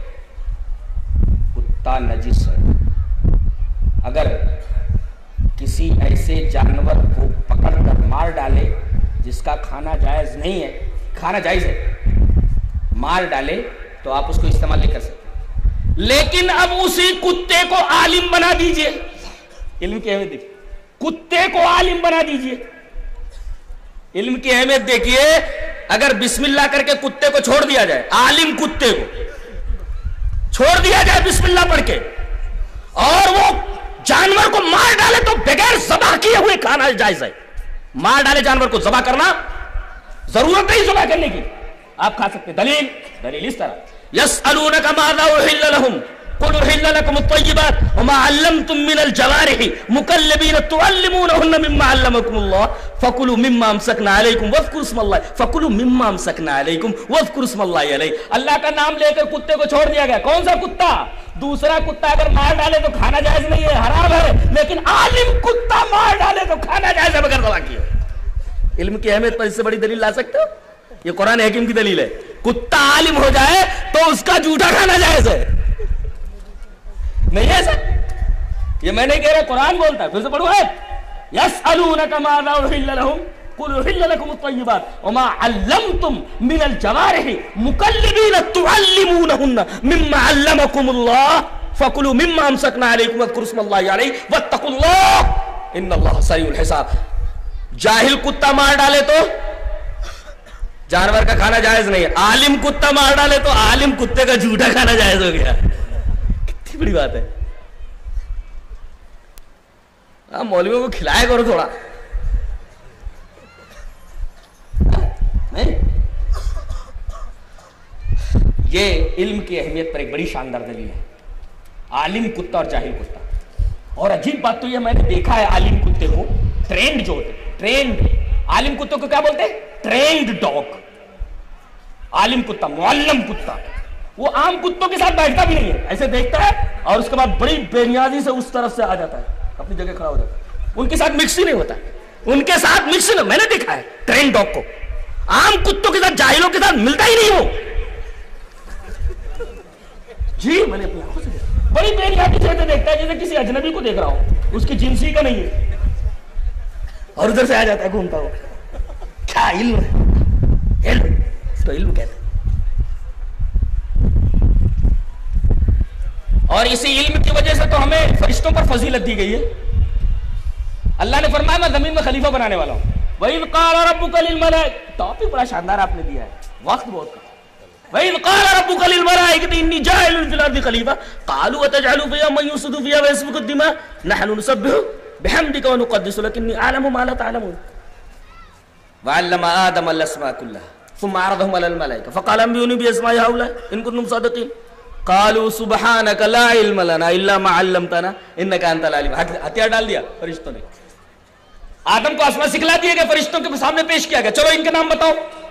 کتا نجس ہے. اگر کسی ایسے جانور کو پکڑ کر مار ڈالے جس کا کھانا جائز نہیں ہے، کھانا جائز ہے، مار ڈالے تو آپ اس کو استعمال نہیں کر سکتے. لیکن اب اسی کتے کو عالم بنا دیجئے. علم کی اہمیت دیکھیے، کتے کو عالم بنا دیجئے. علم کی اہمیت دیکھیے. اگر بسم اللہ کر کے کتے کو چھوڑ دیا جائے، عالم کتے کو چھوڑ دیا جائے بسم اللہ پڑھ کے، اور وہ جانور کو مار ڈالے تو بغیر ذبح کیے ہوئے کھانا جائز ہے. مار ڈالے جانور کو ذبح کرنا ضرورت نہیں ذبح کرنے کی، آپ کھا سکتے. دلیل دلیل اس طرح یسألونک ماذا احل لهم قل احل لكم الطیبات وما علمتم من الجوارح مکلبین تعلمونهن مما علمکم اللہ فکلوا مما امسکنا علیکم واذکروا اسم اللہ فکلوا مما امسکنا علیکم واذکروا اسم اللہ علیہ. اللہ کا نام لے کر کتے کو چھوڑ دیا گیا. کون سا کتا؟ دوسرا کتا اگر مار ڈالے تو کھانا جائز نہیں ہے, حرام ہے, لیکن عالم کتا مار ڈالے تو کھانا جائز ہے بغیر دوا کیے. علم کی اہمیت پر اس سے بڑی دلیل لا سکتے ہو؟ یہ قرآن حکیم کی دلیل ہے. کتا عالم ہو جائے تو اس کا جھوٹا کھانا جائز ہے. نہیں ہے سر, یہ میں نہیں کہہ رہا, قرآن بولتا ہے. پھر سے پڑھو ہے یسألونک ماذا احل لهم قل احل لكم الطیبات وما علمتم من الجوارح مکلبین تعلمونهن مما علمکم اللہ فکلوا مما امسکنا علیکم واذکروا اسم اللہ علیہ واتقوا اللہ ان اللہ سریع الحساب. جاہل کتا مار ڈالے تو جانور کا کھانا جائز نہیں ہے, عالم کتا مار ڈالے تو عالم کتے کا جھوٹا کھانا جائز ہو گیا. کتنی بڑی بات ہے. ہاں مولویوں کو کھلایا کرو تھوڑا. نہیں, یہ علم کی اہمیت پر ایک بڑی شاندار دلیل ہے. عالم کتا اور جاہل کتا. اور عجیب بات تو یہ میں نے دیکھا ہے, عالم کتے کو ٹرینڈ جو ہوتے ٹرینڈ عالم کتوں کو کیا بولتے ہیں؟ Trend dog. عالم کتا, معلم کتا, وہ عام کتوں کے ساتھ بیٹھتا بھی نہیں ہے, ایسے دیکھتا ہے اور اس کے بعد بڑی بے نیازی سے اس طرف سے آ جاتا ہے, اپنی جگہ کھڑا ہو جاتا ہے. ان کے ساتھ مکس ہی نہیں ہوتا, ان کے ساتھ مکس نہیں. میں نے دیکھا ہے ٹرینڈ ڈاگ کو. عام کتوں کے ساتھ, جاہلوں کے ساتھ ملتا ہی نہیں وہ. جی میں نے اپنی آنکھوں سے دیکھا, بڑی بے نیازی سے دیکھتا ہے جیسے کسی اجنبی کو دیکھ رہا ہو, اس کی جنسی کا نہیں ہے, اور ادھر سے آ جاتا ہے گھومتا ہو. کیا علم ہے, علم تو علم کہتے ہیں. اور اسی علم کی وجہ سے تو ہمیں فرشتوں پر فضیلت دی گئی ہے. اللہ نے فرمایا میں زمین میں خلیفہ بنانے والا ہوں. وَإِذْ قَالَ رَبُّكَ لِلْمَلَائِكَةِ, ٹاپک بڑا شاندار آپ نے دیا ہے, وقت بہت کم. وَإِذْ قَالَ رَبُّكَ لِلْمَلَائِكَةِ إِنِّي جَاعِلٌ فِي الْأَرْضِ خَلِيفَةً قَالُوا أَتَجْعَلُ فِيهَا مَن يُفْسِدُ فِيهَا وَيَسْفِكُ الدِّمَاءَ نَحْنُ نُسَبِّحُ بِحَمْدِكَ وَنُقَدِّسُ لَكَ إِنِّي أَعْلَمُ مَا لَا تَعْلَمُونَ. وَعَلَّمَ آدَمَ الْأَسْمَاءَ كُلَّهَا ثُمَّ عَرَضَهُمْ عَلَى الْمَلَائِكَةِ فَقَالَ أَنبِئُونِي بِأَسْمَاءِ هَؤُلَاءِ إِن كُنتُمْ صَادِقِينَ قَالُوا سُبْحَانَكَ لَا عِلْمَ لَنَا إِلَّا مَا عَلَّمْتَنَا إِنَّكَ أَنْتَ الْعَلِيمُ. ہتھیار ڈال دیا فرشتوں نے. آدم کو اسماء سکھلا دیے گئے, فرشتوں کے سامنے پیش کیا گیا, چلو ان کے نام بتاؤ.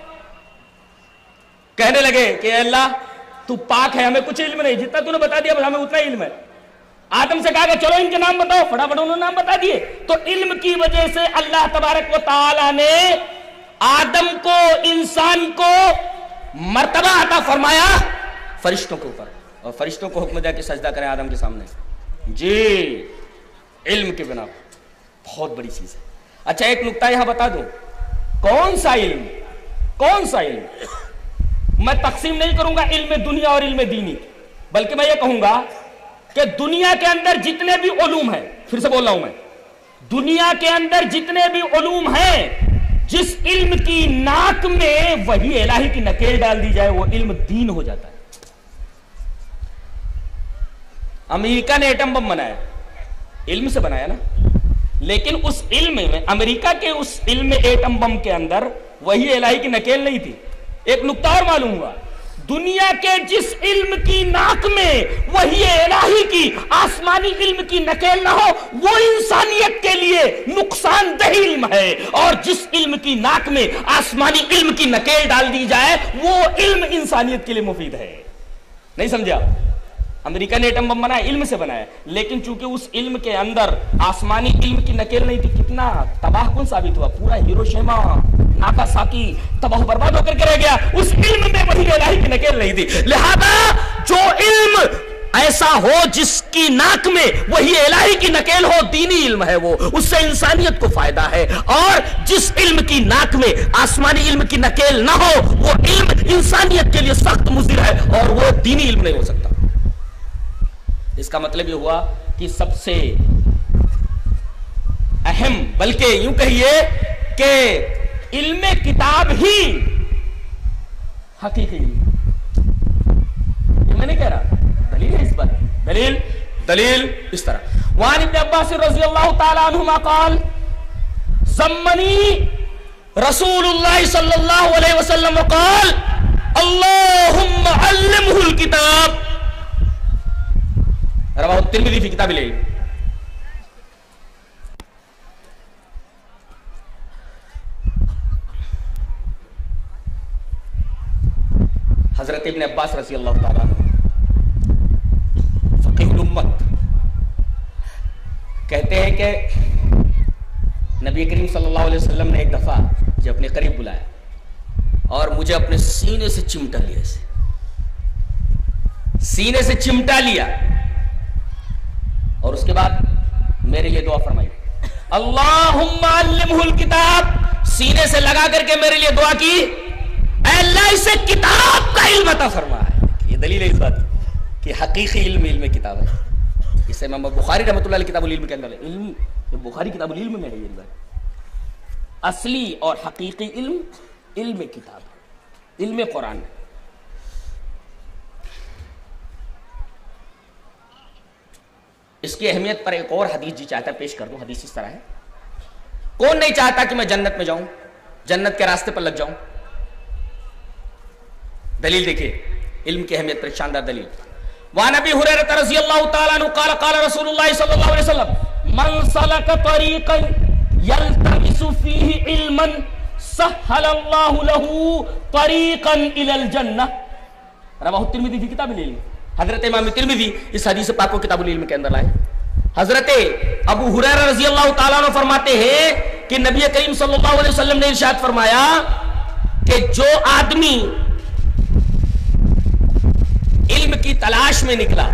کہنے لگے کہ اے اللہ تو پاک ہے, ہمیں کچھ علم نہیں, جتنا تو نے بتا دیا بس ہمیں اتنا علم ہے. آدم سے کہا کہ چلو ان کے نام بتاؤ, فٹافٹ انہوں نے نام بتا دیے. تو علم کی وجہ سے اللہ تبارک و تعالی نے آدم کو, انسان کو مرتبہ عطا فرمایا فرشتوں کے اوپر, اور فرشتوں کو حکم دیا کہ سجدہ کریں آدم کے سامنے. جی علم کے بنا بہت بڑی چیز ہے. اچھا ایک نکتہ یہاں بتا دوں, کون سا علم, کون سا علم, میں تقسیم نہیں کروں گا علم دنیا اور علم دینی, بلکہ میں یہ کہوں گا کہ دنیا کے اندر جتنے بھی علوم ہیں, پھر سے بول رہا ہوں میں, دنیا کے اندر جتنے بھی علوم ہیں, جس علم کی ناک میں وحی الہی کی نکیل ڈال دی جائے وہ علم دین ہو جاتا ہے. امریکہ نے ایٹم بم بنایا, علم سے بنایا نا, لیکن اس علم میں, امریکہ کے اس علم ایٹم بم کے اندر وحی الہی کی نکیل نہیں تھی. ایک نکتہ اور معلوم ہوا, دنیا کے جس علم کی ناک میں وحی الہی کی, آسمانی علم کی نکیل نہ ہو, وہ انسانیت کے لیے نقصان دہ علم ہے, اور جس علم کی ناک میں آسمانی علم کی نکیل ڈال دی جائے وہ علم انسانیت کے لیے مفید ہے. نہیں سمجھا؟ امریکہ نے ایٹم بم بنایا, علم سے بنایا, لیکن چونکہ اس علم کے اندر آسمانی علم کی نکیل نہیں تھی, کتنا تباہ کن ثابت ہوا. پورا ہیروشیما ناگاساکی تباہ برباد ہو کر کے رہ گیا. اس علم میں وحی الہی کی نکیل نہیں تھی. لہذا جو علم ایسا ہو جس کی ناک میں وحی الہی کی نکیل ہو, دینی علم ہے وہ, اس سے انسانیت کو فائدہ ہے. اور جس علم کی ناک میں آسمانی علم کی نکیل نہ ہو, وہ علم انسانیت کے لیے سخت مضر ہے, اور وہ دینی علم نہیں ہو سکتا. اس کا مطلب یہ ہوا کہ سب سے اہم, بلکہ یوں کہیے کہ علم کتاب ہی حقیقی علم. یہ میں نہیں کہہ رہا, دلیل ہے اس پر. دلیل دلیل اس طرح, وعن ابن عباس رضی اللہ تعالی عنہما قال زمنی رسول اللہ صلی اللہ علیہ وسلم وقال اللہم علمہ الکتاب، رواہ الترمذی فی کتاب العلم۔ حضرت ابن عباس رضی اللہ تعالیٰ فقیہ الامت کہتے ہیں کہ نبی کریم صلی اللہ علیہ وسلم نے ایک دفعہ مجھے اپنے قریب بلایا اور مجھے اپنے سینے سے چمٹا لیا، اسے سینے سے چمٹا لیا اور اس کے بعد میرے لیے دعا فرمائی، اللہم علمہ الکتاب، سینے سے لگا کر کے میرے لیے دعا کی، اے اللہ اسے کتاب کا علم عطا فرما ہے۔ یہ دلیل ہے اس بات کہ حقیقی علم علم کتاب ہے۔ اس سے امام بخاری رحمۃ اللہ علیہ کتاب العلم کے اندر ہے، علم بخاری کتاب العلم میں ہے یہ بات، اصلی اور حقیقی علم علم کتاب ہے، علم قرآن ہے۔ اس کی اہمیت پر ایک اور حدیث جی چاہتا ہے پیش کر دوں۔ حدیث اس طرح ہے، کون نہیں چاہتا کہ میں جنت میں جاؤں، جنت کے راستے پر لگ جاؤں؟ دلیل دیکھیں علم کی اہمیت پر شاندار دلیل۔ وعن ابی ہریرہ رضی اللہ تعالی عنہ قال قال رسول اللہ صلی اللہ علیہ وسلم من سلک طریقا یلتمس فیہ علما سہل اللہ له طریقا الی الجنہ، رواہ الترمذی فی کتاب العلم۔ حضرت امام ترمذی اس حدیث پاک کو کتاب العلم کے اندر لائے۔ حضرت ابو ہریرہ رضی اللہ تعالیٰ عنہ فرماتے ہیں کہ نبی کریم صلی اللہ علیہ وسلم نے ارشاد فرمایا کہ جو آدمی علم کی تلاش میں نکلا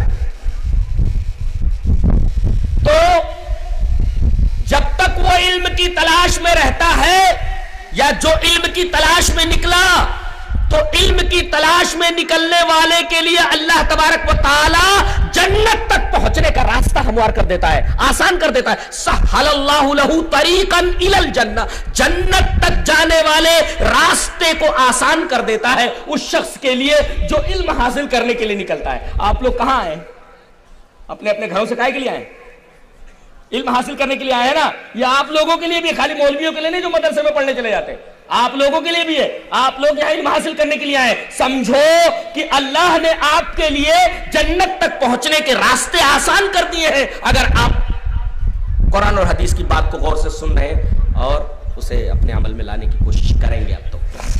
تو جب تک وہ علم کی تلاش میں رہتا ہے، یا جو علم کی تلاش میں نکلا تو علم کی تلاش میں نکلنے والے کے لیے اللہ تبارک و تعالی جنت تک پہنچنے کا راستہ ہموار کر دیتا ہے، آسان کر دیتا ہے۔ سہل اللہ لہ طریقا الی الجنہ، جنت تک جانے والے راستے کو آسان کر دیتا ہے اس شخص کے لیے جو علم حاصل کرنے کے لیے نکلتا ہے۔ آپ لوگ کہاں آئے؟ اپنے اپنے گھروں سے کائے کے لیے آئے؟ علم حاصل کرنے کے لیے آئے نا؟ یا آپ لوگوں کے لیے بھی، خالی مولویوں کے لیے نہیں جو مدرسے میں پڑھنے چلے جاتے، آپ لوگوں کے لیے بھی ہے۔ آپ لوگ یہاں علم حاصل کرنے کے لیے آئے، سمجھو کہ اللہ نے آپ کے لیے جنت تک پہنچنے کے راستے آسان کر دیے ہیں اگر آپ قرآن اور حدیث کی بات کو غور سے سن رہے اور اسے اپنے عمل میں لانے کی کوشش کریں گے۔ اب تو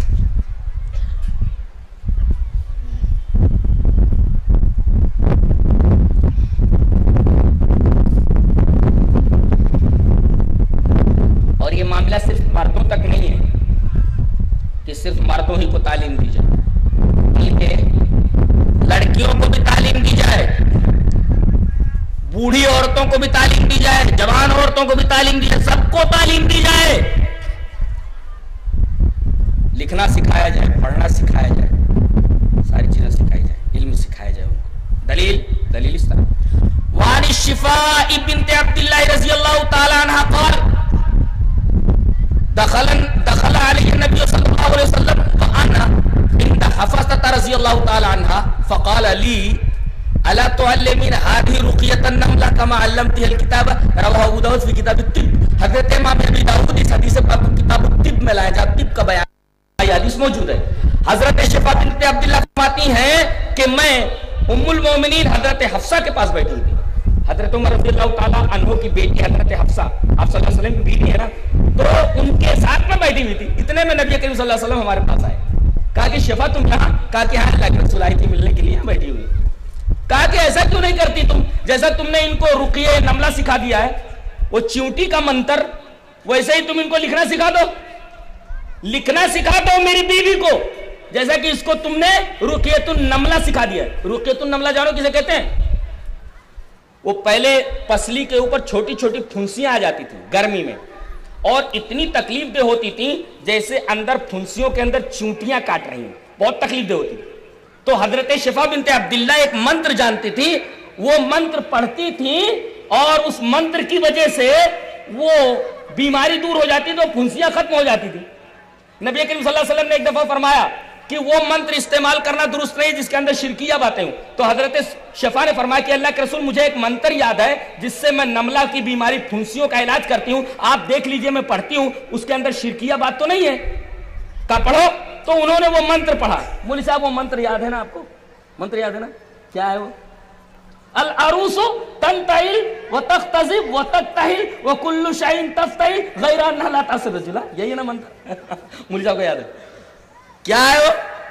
اور یہ معاملہ صرف مردوں تک نہیں ہے کہ صرف مردوں ہی کو تعلیم دی جائے، بلکہ لڑکیوں کو بھی تعلیم دی جائے، بوڑھی عورتوں کو بھی تعلیم دی جائے، جوان عورتوں کو بھی تعلیم دی جائے، سب کو تعلیم دی جائے، لکھنا سکھایا جائے، پڑھنا سکھایا جائے، ساری چیزیں سکھائی جائے، علم سکھایا جائے ان کو۔ دلیل دلیل اس طرح وعن الشفاء بنت عبد اللہ رضی اللہ تعالی عنہ قال دخل دخل علی النبی صلی اللہ علیہ وسلم وانا عند حفصة رضی اللہ تعالی عنہ فقال لی الا تعلمین هذه رقیۃ النملہ کما علمتها الکتاب، رواہ ابو داؤد فی کتاب الطب۔ حضرت امام ابی داؤد اس حدیث پاک کو کتاب الطب میں لایا، جہاں طب کا بیان یہ حدیث موجود ہے۔ حضرت شفا بنت عبداللہ فرماتی ہیں کہ میں ام المومنین حضرت حفصہ کے پاس بیٹھی تھی۔ حضرت عمر رضی اللہ تعالیٰ عنہ کی بیٹی حضرت حفصہ، آپ صلی اللہ علیہ وسلم کی بیٹی ہے نا، تو ان کے ساتھ میں بیٹھی ہوئی تھی۔ اتنے میں نبی کریم صلی اللہ علیہ وسلم ہمارے پاس آئے، کہا کہ شفا تم یہاں؟ کہا کہ ہاں اللہ کے رسول آئی تھی ملنے کے لیے، یہاں بیٹھی ہوئی۔ کہا کہ ایسا کیوں نہیں کرتی تم، جیسا تم نے ان کو رقیہ نملہ سکھا دیا ہے، وہ چیونٹی کا منتر، ویسے ہی تم ان کو لکھنا سکھا دو، لکھنا سکھا دو میری بیوی کو، جیسا کہ اس کو تم نے رقیۃ النملہ سکھا دیا ہے۔ رقیۃ النملہ جانو کسے کہتے ہیں؟ وہ پہلے پسلی کے اوپر چھوٹی چھوٹی پھنسیاں آ جاتی تھی گرمی میں، اور اتنی تکلیف دہ ہوتی تھی جیسے اندر پھنسیوں کے اندر چونٹیاں کاٹ رہی ہیں، بہت تکلیف دہ ہوتی تھی۔ تو حضرت شفا بنت عبداللہ ایک منتر جانتی تھی، وہ منتر پڑھتی تھی اور اس منتر کی وجہ سے وہ بیماری دور ہو جاتی تو پھنسیاں ختم ہو جاتی تھی۔ نبی کریم صلی اللہ علیہ وسلم نے ایک دفعہ فرمایا کہ وہ منتر استعمال کرنا درست نہیں جس کے اندر شرکیہ باتیں ہوں، تو حضرت شفا نے فرمایا کہ اللہ کے رسول مجھے ایک منتر یاد ہے جس سے میں نملہ کی بیماری پھنسیوں کا علاج کرتی ہوں، آپ دیکھ لیجئے میں پڑھتی ہوں، اس کے اندر شرکیہ بات تو نہیں ہے؟ کہا پڑھو۔ تو انہوں نے وہ منتر پڑھا. مولوی صاحب وہ منتر یاد ہے نا آپ کو؟ منتر یاد ہے نا؟ کیا ہے وہ؟ العروس تنتہل وتختزب وتکتہل وکل شیء تفتہل غیر انھا لا تعصی الرجل. یہی ہے نا منتر؟ مولوی صاحب کو یاد ہے؟ کیا ہے وہ؟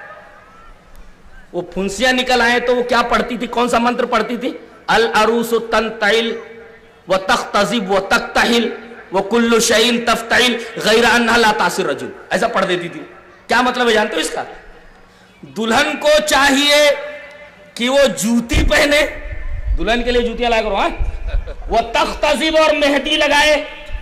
وہ پھنسیاں نکل آئے تو وہ کیا پڑھتی تھی؟ کون سا منتر پڑھتی تھی؟ العروس تنتہل وتختزب وتکتہل وکل شیء تفتہل غیر انھا لا تعصی الرجل. ایسا پڑھ دیتی تھی. کیا مطلب ہے جانتے ہو اس کا؟ دلہن کو چاہیے کہ وہ جوتی پہنے، دلہن کے لیے جوتیاں لایا کرو، ہاں، وہ تختزب اور مہندی لگائے.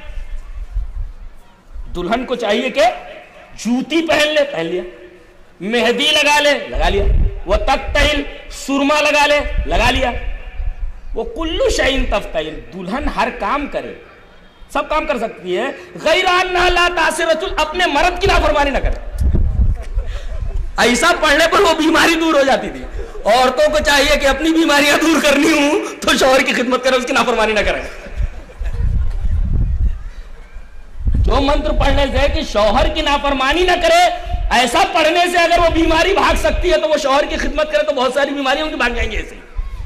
دلہن کو چاہیے کہ جوتی پہن لے، پہن لیا. مہندی لگا لے، لگا لیا. وہ تکتہل، سرما لگا لے، لگا لیا. وہ کلو شیء تفتہل، دلہن ہر کام کرے، سب کام کر سکتی ہے. غیر انھا لا تعصی الرجل، اپنے مرد کی نافرمانی نہ کرے. ایسا پڑھنے پر وہ بیماری دور ہو جاتی تھی. عورتوں کو چاہیے کہ اپنی بیماریاں دور کرنی ہوں تو شوہر کی خدمت کرے، اس کی نافرمانی نہ کرے. جو منتر پڑھنے سے کہ شوہر کی نافرمانی نہ کرے، ایسا پڑھنے سے اگر وہ بیماری بھاگ سکتی ہے تو وہ شوہر کی خدمت کرے تو بہت ساری بیماریاں ان کی بھاگ جائیں گی. ایسے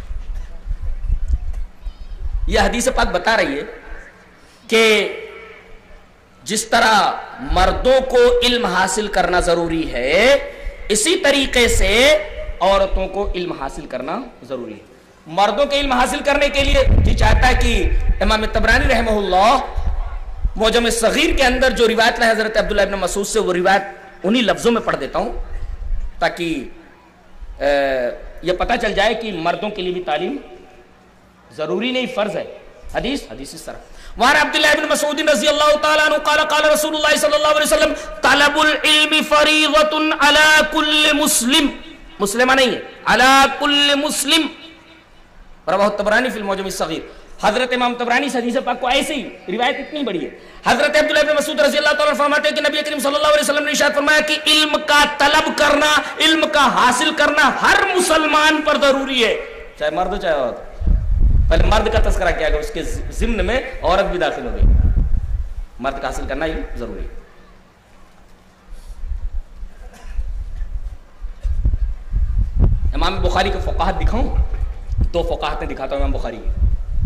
یہ حدیث پاک بتا رہی ہے کہ جس طرح مردوں کو علم حاصل کرنا ضروری ہے، اسی طریقے سے عورتوں کو علم حاصل کرنا ضروری ہے. مردوں کے علم حاصل کرنے کے لیے جی چاہتا ہے کہ امام طبرانی رحمہ اللہ معجم صغیر کے اندر جو روایت ہے حضرت عبداللہ ابن مسعود سے، وہ روایت انہی لفظوں میں پڑھ دیتا ہوں تاکہ یہ پتہ چل جائے کہ مردوں کے لیے بھی تعلیم ضروری نہیں، فرض ہے. حدیث حدیث اس طرح وعن عبداللہ ابن مسعود رضی اللہ تعالیٰ عنہ قال قال رسول اللہ صلی اللہ علیہ وسلم طلب العلم فریضۃ علی کل مسلم، مسلمہ نہیں ہے، علی کل مسلم. رواہ الطبرانی فی المعجم الصغیر. حضرت امام طبرانی اس حدیث پاک کو ایسے ہی، روایت اتنی بڑی ہے. حضرت عبداللہ ابن مسعود رضی اللہ تعالیٰ فرماتے ہیں کہ نبی کریم صلی اللہ علیہ وسلم نے ارشاد فرمایا کہ علم کا طلب کرنا، علم کا حاصل کرنا ہر مسلمان پر ضروری ہے، چاہے مرد ہو چاہے عورت. پہلے مرد کا تذکرہ کیا گیا، اس کے ضمن میں عورت بھی داخل ہو گئی. مرد کا حاصل کرنا علم ضروری ہے. امام بخاری کے فقاہت دکھاؤں؟ دو فقاہتیں دکھاتا ہوں امام بخاری کی.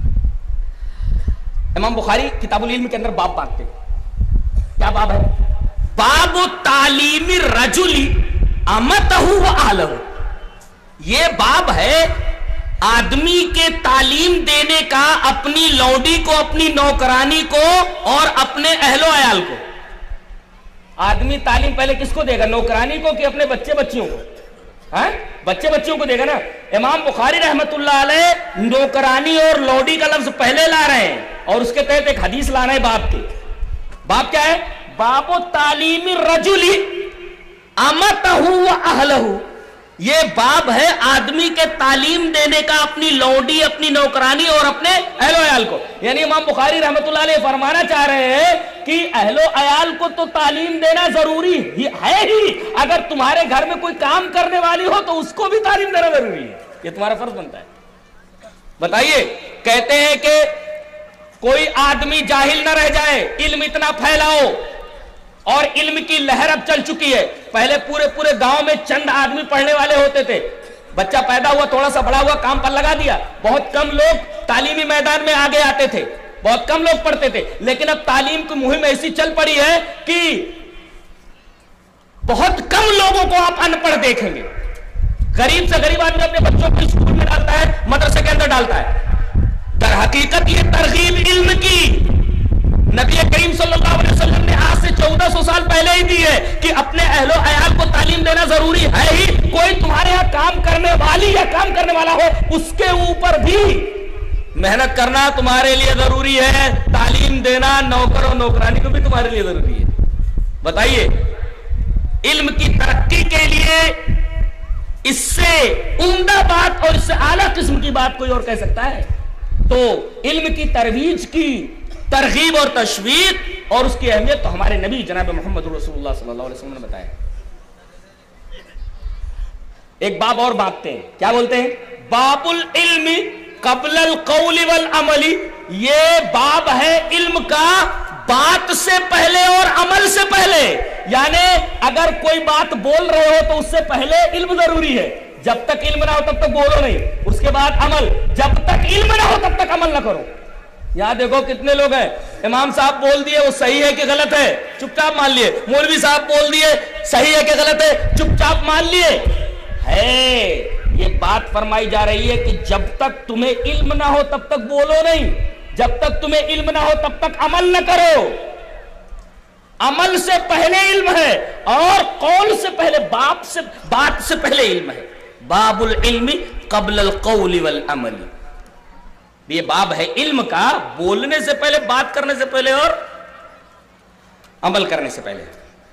امام بخاری کتاب العلم کے اندر باب باندھتے ہیں. کیا باب ہے؟ باب تعلیم الرجل امتہ و اہلہ. یہ باب ہے آدمی کے تعلیم دینے کا اپنی لوڈی کو، اپنی نوکرانی کو اور اپنے اہل و عیال کو. آدمی تعلیم پہلے کس کو دے گا؟ نوکرانی کو کہ اپنے بچے بچیوں کو؟ ہاں، بچے بچیوں کو دے گا نا. امام بخاری رحمت اللہ علیہ نوکرانی اور لوڈی کا لفظ پہلے لا رہے ہیں اور اس کے تحت ایک حدیث لانا ہے باب کی. باب کیا ہے؟ باب تعلیم الرجل امتہ و اہلہ. یہ باب ہے آدمی کے تعلیم دینے کا اپنی لوڈی، اپنی نوکرانی اور اپنے اہل و عیال کو. یعنی امام بخاری رحمت اللہ علیہ فرمانا چاہ رہے ہیں کہ اہل و عیال کو تو تعلیم دینا ضروری ہے ہی، اگر تمہارے گھر میں کوئی کام کرنے والی ہو تو اس کو بھی تعلیم دینا ضروری ہے. یہ تمہارا فرض بنتا ہے. بتائیے، کہتے ہیں کہ کوئی آدمی جاہل نہ رہ جائے، علم اتنا پھیلاؤ. اور علم کی لہر اب چل چکی ہے. پہلے پورے پورے گاؤں میں چند آدمی پڑھنے والے ہوتے تھے. بچہ پیدا ہوا، تھوڑا سا بڑا ہوا، کام پر لگا دیا. بہت کم لوگ تعلیمی میدان میں آگے آتے تھے، بہت کم لوگ پڑھتے تھے. لیکن اب تعلیم کی مہم ایسی چل پڑی ہے کہ بہت کم لوگوں کو آپ ان پڑھ دیکھیں گے. غریب سے غریب آدمی اپنے بچوں کو اسکول میں ڈالتا ہے، مدرسے کے اندر ڈالتا ہے. در حقیقت یہ ترغیب علم کی نبی کریم صلی اللہ علیہ وسلم نے آج سے چودہ سو سال پہلے ہی دی ہے کہ اپنے اہل و عیال کو تعلیم دینا ضروری ہے ہی. کوئی تمہارے یہاں کام کرنے والی یا کام کرنے والا ہو، اس کے اوپر بھی محنت کرنا تمہارے لیے ضروری ہے. تعلیم دینا نوکر و نوکرانی کو بھی تمہارے لیے ضروری ہے. بتائیے، علم کی ترقی کے لیے اس سے عمدہ بات اور اس سے اعلیٰ قسم کی بات کوئی اور کہہ سکتا ہے؟ تو علم کی ترویج کی ترغیب اور تشویق اور اس کی اہمیت تو ہمارے نبی جناب محمد رسول اللہ صلی اللہ علیہ وسلم نے بتایا. ایک باب اور باندھتے ہیں. کیا بولتے ہیں؟ باب العلم قبل القول والعمل. یہ باب ہے علم کا بات سے پہلے اور عمل سے پہلے، یعنی اگر کوئی بات بول رہے ہو تو اس سے پہلے علم ضروری ہے، جب تک علم نہ ہو تب تک بولو نہیں، اس کے بعد عمل، جب تک علم نہ ہو تب تک عمل نہ کرو۔ یہاں دیکھو کتنے لوگ ہیں، امام صاحب بول دیے وہ صحیح ہے کہ غلط ہے، چپ چاپ مان لیے، مولوی صاحب بول دیے صحیح ہے کہ غلط ہے، چپ چاپ مان لیے۔ ہے یہ بات فرمائی جا رہی ہے کہ جب تک تمہیں علم نہ ہو تب تک بولو نہیں، جب تک تمہیں علم نہ ہو تب تک عمل نہ کرو۔ عمل سے پہلے علم ہے اور قول سے پہلے، باپ سے بات سے پہلے علم ہے۔ باب العلم قبل القول والعمل، یہ باب ہے علم کا، بولنے سے پہلے، بات کرنے سے پہلے اور عمل کرنے سے پہلے۔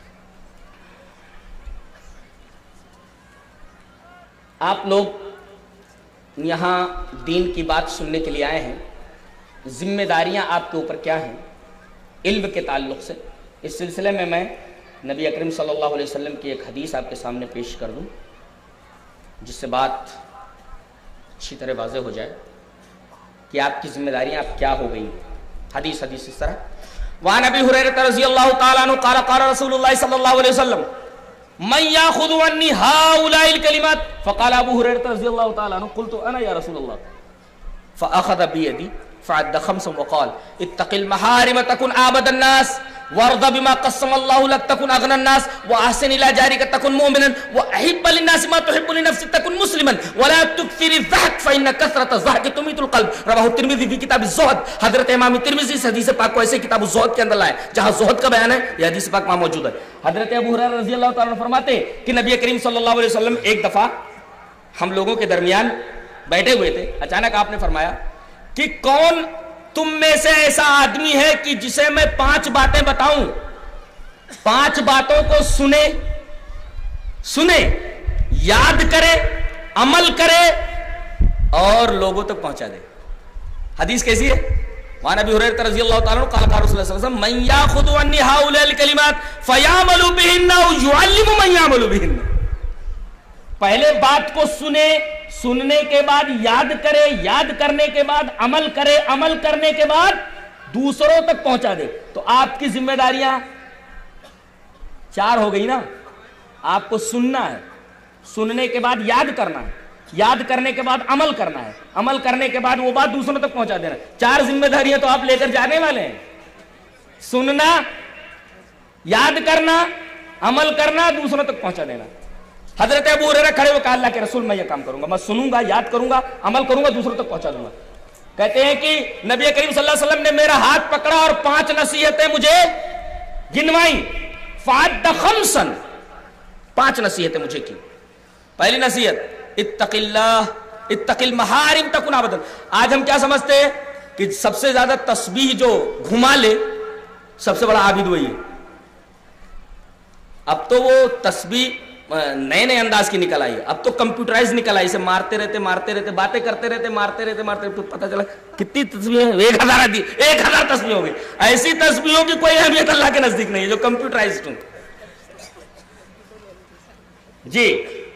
آپ لوگ یہاں دین کی بات سننے کے لیے آئے ہیں، ذمہ داریاں آپ کے اوپر کیا ہیں علم کے تعلق سے؟ اس سلسلے میں میں نبی اکرم صلی اللہ علیہ وسلم کی ایک حدیث آپ کے سامنے پیش کر دوں جس سے بات اچھی طرح واضح ہو جائے کہ آپ کی ذمہ داریاں آپ کیا ہو گئی۔ حدیث حدیث اس طرح، وعن ابی ہریرہ رضی اللہ تعالی عنہ قال قال رسول اللہ صلی اللہ علیہ وسلم من یاخذ عنی هؤلاء الکلمات فقال ابو ہریرہ رضی اللہ تعالی عنہ قلت انا یا رسول اللہ فاخذ بیدی فعد خمسا وقال اتق المحارم تكن عابد الناس وارض بما قسم الله لك تكن اغنى الناس واحسن الى جارك تكن مؤمنا واحب للناس ما تحب لنفسك تكن مسلما ولا تكثر الضحك فان كثرة الضحك تميت القلب رواه الترمذي في كتاب الزهد۔ حضرت امام ترمذی اس حدیث پاک کو ایسے کتاب الزہد کے اندر لائے جہاں زہد کا بیان ہے، یہ حدیث پاک وہاں موجود ہے۔ حضرت ابو ہریرہ رضی اللہ تعالیٰ عنہ فرماتے کہ نبی کریم صلی اللہ علیہ وسلم ایک دفعہ ہم لوگوں کے درمیان بیٹھے ہوئے تھے، اچانک آپ نے فرمایا کہ کون تم میں سے ایسا آدمی ہے کہ جسے میں پانچ باتیں بتاؤں، پانچ باتوں کو سنے سنے یاد کرے، عمل کرے اور لوگوں تک پہنچا دے۔ حدیث کیسی ہے؟ وعن ابی ہریرہ رضی اللہ تعالی عنہ قال قال رسول اللہ صلی اللہ علیہ وسلم من یاخذ عنی هؤلاء الکلمات فیعمل بهن او یعلم من یعمل بهن۔ پہلے بات کو سنے، سننے کے بعد یاد کرے، یاد کرنے کے بعد عمل کرے، عمل کرنے کے بعد دوسروں تک پہنچا دے۔ تو آپ کی ذمہ داریاں چار ہو گئی نا، آپ کو سننا ہے، سننے کے بعد یاد کرنا ہے، یاد کرنے کے بعد عمل کرنا ہے، عمل کرنے کے بعد وہ بات دوسروں تک پہنچا دینا۔ چار ذمہ داریاں تو آپ لے کر جانے والے ہیں، سننا، یاد کرنا، عمل کرنا، دوسروں تک پہنچا دینا۔ حضرت ابو ہریرہ کھڑے ہوئے کہا اللہ کے رسول میں یہ کام کروں گا، میں سنوں گا، یاد کروں گا، عمل کروں گا، دوسروں تک پہنچا دوں گا۔ کہتے ہیں کہ نبی کریم صلی اللہ علیہ وسلم نے میرا ہاتھ پکڑا اور پانچ نصیحتیں مجھے گنوائیں، فعد خمسا، پانچ نصیحتیں مجھے کی۔ پہلی نصیحت اتق اللہ اتق المحارم تکن عابدا۔ آج ہم کیا سمجھتے ہیں کہ سب سے زیادہ تسبیح جو گھما لے سب سے بڑا عابد وہی ہے۔ اب تو وہ تسبیح نئے نئے انداز کی نکل آئی ہے، اب تو کمپیوٹرائز نکل آئی، اسے مارتے رہتے مارتے رہتے باتیں کرتے رہتے مارتے رہتے مارتے رہتے پتہ چلا کتنی تسبیحیں، ایک ہزار دی ایک ہزار تسبیح ہو گئی۔ ایسی تسبیحوں کی کوئی اہمیت اللہ کے نزدیک نہیں ہے جو کمپیوٹرائزڈ ہوں۔ جی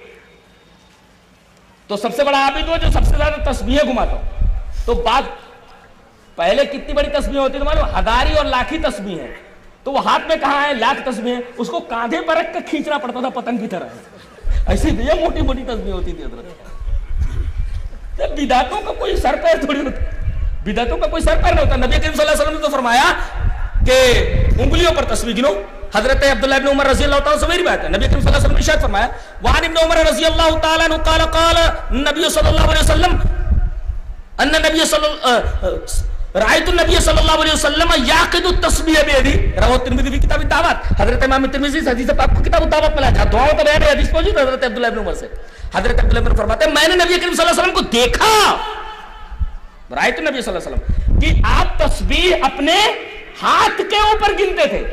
تو سب سے بڑا عابد وہ جو سب سے زیادہ تسبیحیں گھماتا ہوں۔ تو بات پہلے کتنی بڑی تسبیح ہوتی ہے معلوم، ہزاری اور لاکھی تسبیح ہے، تو وہ ہاتھ میں کہاں ہے لاکھ تسبیحیں، اس کو کاندھے پر رکھ کر کھینچنا پڑتا تھا پتنگ کی طرح، ایسی یہ موٹی موٹی تسبیح ہوتی تھی حضرت۔ بدعتوں کا کوئی سر پیر تھوڑی ہوتا، بدعتوں کا کوئی سر پیر نہیں ہوتا۔ نبی کریم صلی اللہ علیہ وسلم نے تو فرمایا کہ انگلیوں پر تسبیح گنو۔ حضرت عبداللہ ابن عمر رضی اللہ تعالیٰ سے میری بات ہے، نبی کریم صلی اللہ علیہ وسلم نے ارشاد فرمایا وعن ابن عمر رضی اللہ تعالیٰ عنہ قال قال نبی صلی اللہ علیہ وسلم ان نبی صلی اللہ رأیت النبی صلی اللہ علیہ وسلم یعقد التسبیح بیدی، رواه الترمذی فی کتاب الدعوات۔ حضرت امام ترمذی سے حدیث پاک کو کتاب الدعوات میں لایا، دعاؤں کا بیان ہے، حدیث موجود ہے حضرت عبداللہ ابن عمر سے۔ حضرت عبداللہ ابن عمر فرماتے ہیں میں نے نبی کریم صلی اللہ علیہ وسلم کو دیکھا، رأیت النبی صلی اللہ علیہ وسلم، کہ آپ تسبیح اپنے ہاتھ کے اوپر گنتے تھے۔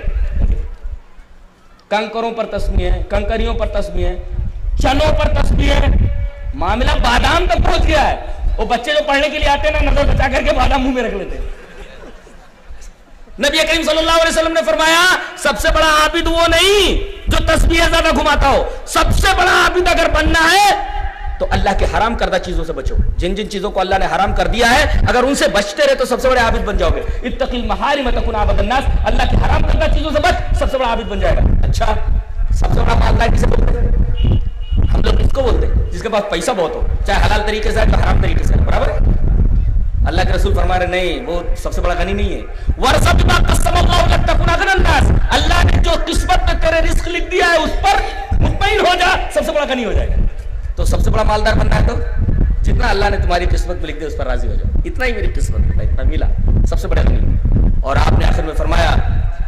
کنکروں پر تسبیح ہے، کنکریوں پر تسبیح ہے، چنوں پر تسبیح ہے، معاملہ بادام تک پہنچ گیا ہے۔ وہ بچے جو پڑھنے کے لیے آتے ہیں نا، نظر بچا کر کے بادام منہ میں رکھ لیتے ہیں۔ نبی کریم صلی اللہ علیہ وسلم نے فرمایا سب سے بڑا عابد وہ نہیں جو تسبیح زیادہ گھماتا ہو، سب سے بڑا عابد اگر بننا ہے تو اللہ کے حرام کردہ چیزوں سے بچو. جن جن چیزوں کو اللہ نے حرام کر دیا ہے اگر ان سے بچتے رہے تو سب سے بڑے عابد بن جاؤ گے. اتقی المحارم تکن عبد الناس, اللہ کے حرام کردہ چیزوں سے بچ, سب سے بڑا عابد بن جائے گا. اچھا سب سے بڑا مالدار کسے بولتے ہیں؟ ہم لوگ کس کو بولتے ہیں؟ جس کے پاس پیسہ بہت ہو, چاہے حلال طریقے سے ہے تو حرام طریقے سے ہے, برابر ہے. اللہ کے رسول فرما رہے نہیں, وہ سب سے بڑا غنی نہیں ہے. ورثہ بما قسم اللہ لك تكن اغنى الناس, اللہ نے جو قسمت میں تیرے رزق لکھ دیا ہے اس پر مطمئن ہو جا, سب سے بڑا غنی ہو جائے گا. تو سب سے بڑا مالدار بننا ہے تو جتنا اللہ نے تمہاری قسمت میں لکھ دیا اس پر راضی ہو جاؤ. اتنا ہی میری قسمت میں اتنا ملا, سب سے بڑا غنی. اور آپ نے آخر میں فرمایا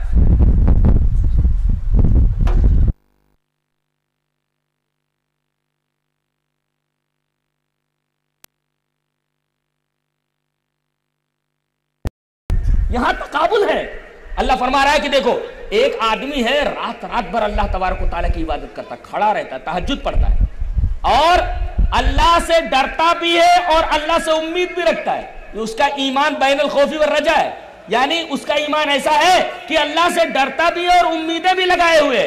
یہاں تقابل ہے. اللہ فرما رہا ہے کہ دیکھو ایک آدمی ہے رات رات بھر اللہ تبارک و تعالیٰ کی عبادت کرتا, کھڑا رہتا ہے, تہجد پڑھتا ہے اور اللہ سے ڈرتا بھی ہے اور اللہ سے امید بھی رکھتا ہے. اس کا ایمان بین الخوف والرجا ہے, یعنی اس کا ایمان ایسا ہے کہ اللہ سے ڈرتا بھی ہے اور امیدیں بھی لگائے ہوئے.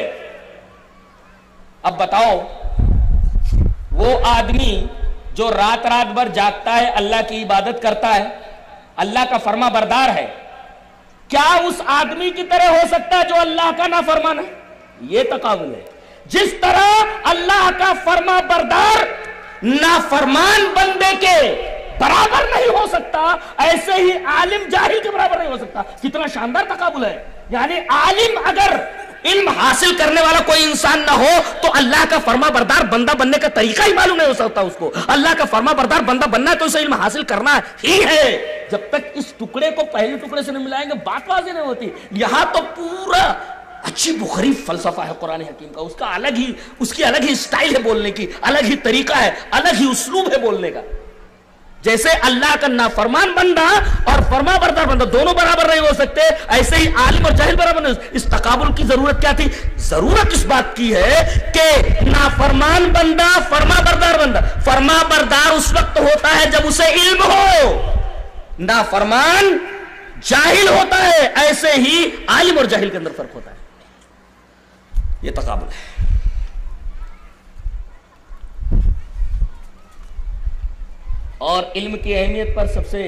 اب بتاؤ وہ آدمی جو رات رات بھر جاگتا ہے, اللہ کی عبادت کرتا ہے, اللہ کا فرما بردار ہے, کیا اس آدمی کی طرح ہو سکتا ہے جو اللہ کا نافرمان ہے؟ یہ تقابل ہے. جس طرح اللہ کا فرما بردار نافرمان بندے کے برابر نہیں ہو سکتا, ایسے ہی عالم جاہل کے برابر نہیں ہو سکتا. کتنا شاندار تقابل ہے. یعنی عالم اگر علم حاصل کرنے والا کوئی انسان نہ ہو تو اللہ کا فرما بردار بندہ بننے کا طریقہ ہی معلوم نہیں ہو سکتا اس کو. اللہ کا فرما بردار بندہ بننا ہے تو اسے علم حاصل کرنا ہی ہے. جب تک اس ٹکڑے کو پہلے ٹکڑے سے نہیں ملائیں گے بات واضح نہیں ہوتی. یہاں تو پورا عجیب و غریب فلسفہ ہے قرآن حکیم کا, اس کا الگ ہی اس کی الگ ہی سٹائل ہے بولنے کی, الگ ہی طریقہ ہے, الگ ہی اسلوب ہے بولنے کا. جیسے اللہ کا نافرمان بندہ اور فرما بردار بندہ دونوں برابر نہیں ہو سکتے, ایسے ہی عالم اور جاہل برابر نہیں. اس تقابل کی ضرورت کیا تھی؟ ضرورت اس بات کی ہے کہ نافرمان بندہ فرما بردار بندہ, فرما بردار اس وقت ہوتا ہے جب اسے علم ہو, نافرمان جاہل ہوتا ہے. ایسے ہی عالم اور جاہل کے اندر فرق ہوتا ہے. یہ تقابل ہے. اور علم کی اہمیت پر سب سے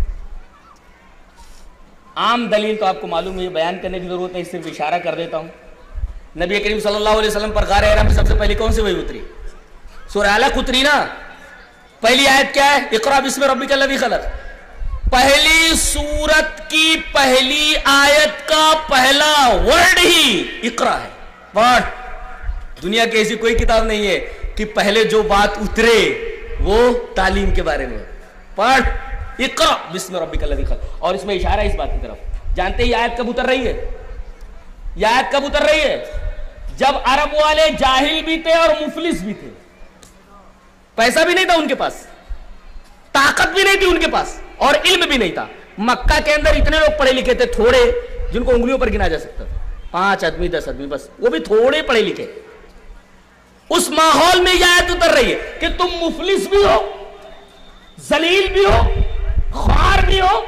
عام دلیل تو آپ کو معلوم ہے, بیان کرنے کی ضرورت نہیں, صرف اشارہ کر دیتا ہوں. نبی کریم صلی اللہ علیہ وسلم پر غار حرا میں سب سے پہلی کون سی وحی اتری؟ سورہ علق اتری نا. پہلی آیت کیا ہے؟ اقرا بسم ربک الذی خلق. پہلی سورت کی پہلی آیت کا پہلا ورڈ ہی اقرا ہے. پڑھ. دنیا کی ایسی کوئی کتاب نہیں ہے کہ پہلے جو بات اترے وہ تعلیم کے بارے میں. پڑھ اقرا بسم ربک الذی خلق. اور اس میں اشارہ ہے اس بات کی طرف. جانتے ہیں یہ آیت کب اتر رہی ہے؟ یہ آیت کب اتر رہی ہے؟ جب عرب والے جاہل بھی تھے اور مفلس بھی تھے. پیسہ بھی نہیں تھا ان کے پاس, طاقت بھی نہیں تھی ان کے پاس, اور علم بھی نہیں تھا. مکہ کے اندر اتنے لوگ پڑھے لکھے تھے, تھوڑے, جن کو انگلیوں پر گنا جا سکتا تھا, پانچ آدمی دس آدمی بس, وہ بھی تھوڑے پڑھے لکھے. اس ماحول میں یہ آیت اتر رہی ہے کہ تم مفلس بھی ہو, ذلیل بھی ہو, خوار بھی ہو,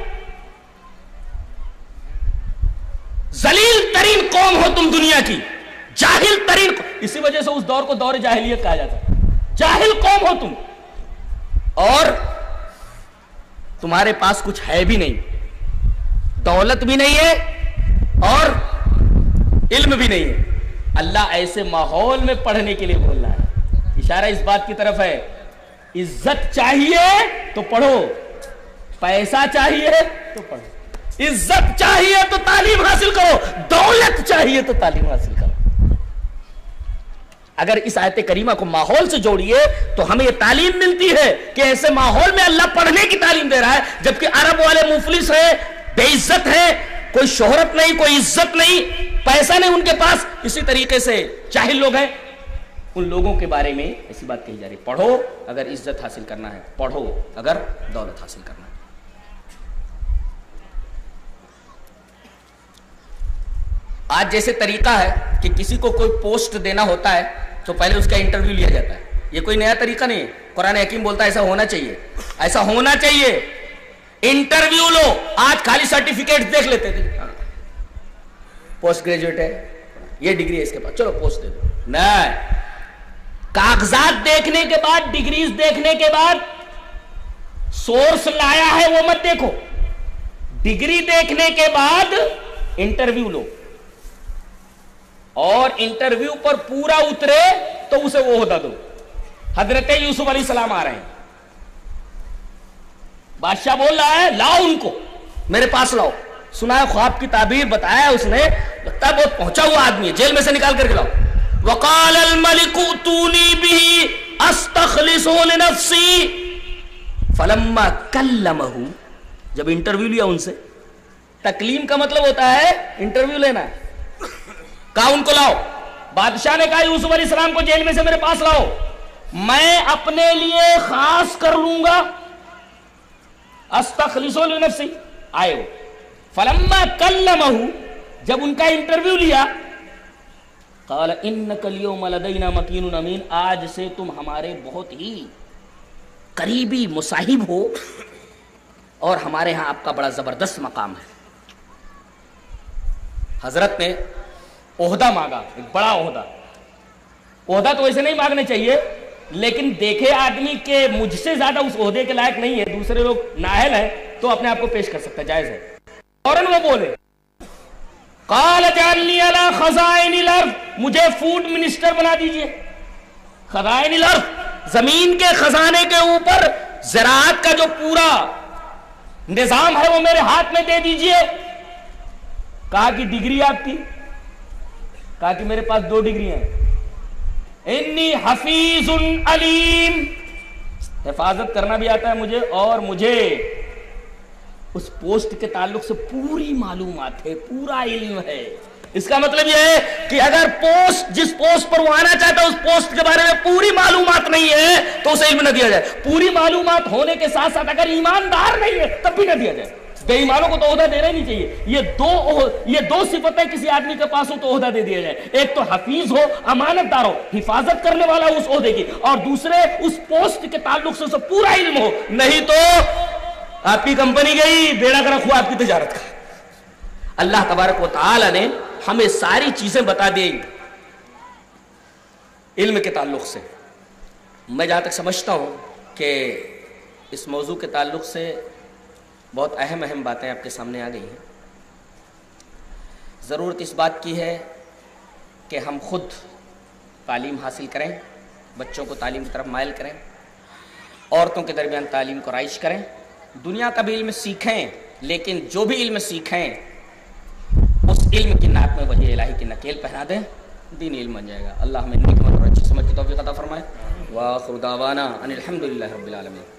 ذلیل ترین قوم ہو تم دنیا کی, جاہل ترین. اسی وجہ سے اس دور کو دور جاہلیت کہا جاتا ہے. جاہل قوم ہو تم, اور تمہارے پاس کچھ ہے بھی نہیں, دولت بھی نہیں ہے اور علم بھی نہیں ہے. اللہ ایسے ماحول میں پڑھنے کے لیے بول رہا ہے. اشارہ اس بات کی طرف ہے, عزت چاہیے تو پڑھو, پیسہ چاہیے تو پڑھو, عزت چاہیے تو تعلیم حاصل کرو, دولت چاہیے تو تعلیم حاصل کرو. اگر اس آیت کریمہ کو ماحول سے جوڑیے تو ہمیں یہ تعلیم ملتی ہے کہ ایسے ماحول میں اللہ پڑھنے کی تعلیم دے رہا ہے. جبکہ عرب والے مفلس ہیں, بے عزت ہیں, کوئی شہرت نہیں, کوئی عزت نہیں, پیسہ نہیں ان کے پاس. اسی طریقے سے جاہل لوگ ہیں, ان لوگوں کے بارے میں ایسی بات کہی جا رہی, پڑھو اگر عزت حاصل کرنا ہے, پڑھو اگر دولت حاصل کرنا ہے. آج جیسے طریقہ ہے کہ کسی کو کوئی پوسٹ دینا ہوتا ہے تو پہلے اس کا انٹرویو لیا جاتا ہے. یہ کوئی نیا طریقہ نہیں ہے. قرآن حکیم بولتا ہے ایسا ہونا چاہیے, ایسا ہونا چاہیے. انٹرویو لو. آج خالی سرٹیفکیٹ دیکھ لیتے تھے, پوسٹ گریجویٹ ہے, یہ ڈگری ہے اس کے پاس, چلو پوسٹ دے دو. نہیں, کاغذات دیکھنے کے بعد، ڈگریز دیکھنے کے بعد سورس لایا ہے وہ مت دیکھو، ڈگری دیکھنے کے بعد انٹرویو لو، اور انٹرویو پر پورا اترے تو اسے وہ عہدہ دو۔ حضرت یوسف علیہ السلام آ رہے ہیں، بادشاہ بول رہا ہے لاؤ ان کو میرے پاس لاؤ، سنا ہے خواب کی تعبیر بتایا اس نے، لگتا ہے بہت پہنچا ہوا آدمی ہے، جیل میں سے نکال کر کے لاؤ۔ وقال الملك ائتوني به استخلصه لنفسي فلما كلمه، جب انٹرویو لیا ان سے، تکلیم کا مطلب ہوتا ہے انٹرویو لینا ہے، کہا ان کو لاؤ۔ بادشاہ نے کہا یوسف علیہ السلام کو جیل میں سے میرے پاس لاؤ، میں اپنے لیے خاص کر لوں گا، استخلصه لنفسي، آئے ہو۔ فلما کلمه، جب ان کا انٹرویو لیا، قال انک اليوم لدینا مکین امین، آج سے تم ہمارے بہت ہی قریبی مصاحب ہو اور ہمارے ہاں آپ کا بڑا زبردست مقام ہے۔ حضرت نے عہدہ مانگا، ایک بڑا عہدہ، عہدہ تو ایسے نہیں مانگنے چاہیے، لیکن دیکھے آدمی کہ مجھ سے زیادہ اس عہدے کے لائق نہیں ہے، دوسرے لوگ نااہل ہیں تو اپنے آپ کو پیش کر سکتا ہے، جائز ہے۔ فوراً وہ بولے قال اجعلنی علی خزائن الارض، مجھے فوڈ منسٹر بنا دیجئے، خزائن الارض، زمین کے خزانے کے اوپر زراعت کا جو پورا نظام ہے وہ میرے ہاتھ میں دے دیجئے۔ کہا کہ ڈگری آپ کی؟ کہا کہ میرے پاس دو ڈگری ہیں، انی حفیظ علیم، حفاظت کرنا بھی آتا ہے مجھے، اور مجھے اس پوسٹ کے تعلق سے پوری معلومات ہے، پورا علم ہے۔ اس کا مطلب یہ ہے کہ اگر پوسٹ، جس پوسٹ پر وہ آنا چاہتا ہے اس پوسٹ کے بارے میں پوری معلومات نہیں ہے تو اسے علم نہ دیا جائے، پوری معلومات ہونے کے ساتھ ساتھ اگر ایماندار نہیں ہے تب بھی نہ دیا جائے۔ بے ایمانوں کو تو عہدہ دینا ہی نہیں چاہیے، یہ دو یہ دو صفتیں کسی آدمی کے پاس ہو تو عہدہ دے دیا جائے، ایک تو حفیظ ہو، امانت دار ہو، حفاظت کرنے والا اس عہدے کی، اور دوسرے اس پوسٹ کے تعلق سے اسے پورا علم ہو، نہیں تو آپ کی کمپنی گئی، بیڑا گرک ہوا آپ کی تجارت کا۔ اللہ تبارک و تعالی نے ہمیں ساری چیزیں بتا دی علم کے تعلق سے۔ میں جہاں تک سمجھتا ہوں کہ اس موضوع کے تعلق سے بہت اہم اہم باتیں آپ کے سامنے آ گئی ہیں۔ ضرورت اس بات کی ہے کہ ہم خود تعلیم حاصل کریں، بچوں کو تعلیم کی طرف مائل کریں، عورتوں کے درمیان تعلیم کو رائج کریں، دنیا کا بھی علم سیکھیں، لیکن جو بھی علم سیکھیں اس علم کی نعت میں وحی الہی کی نکیل پہنا دیں، دین علم بن جائے گا۔ اللہ ہمیں حکمت اور اچھی سمجھ کی توفیق عطا فرمائے۔ وآخر دعوانا ان الحمد للہ رب العالمین۔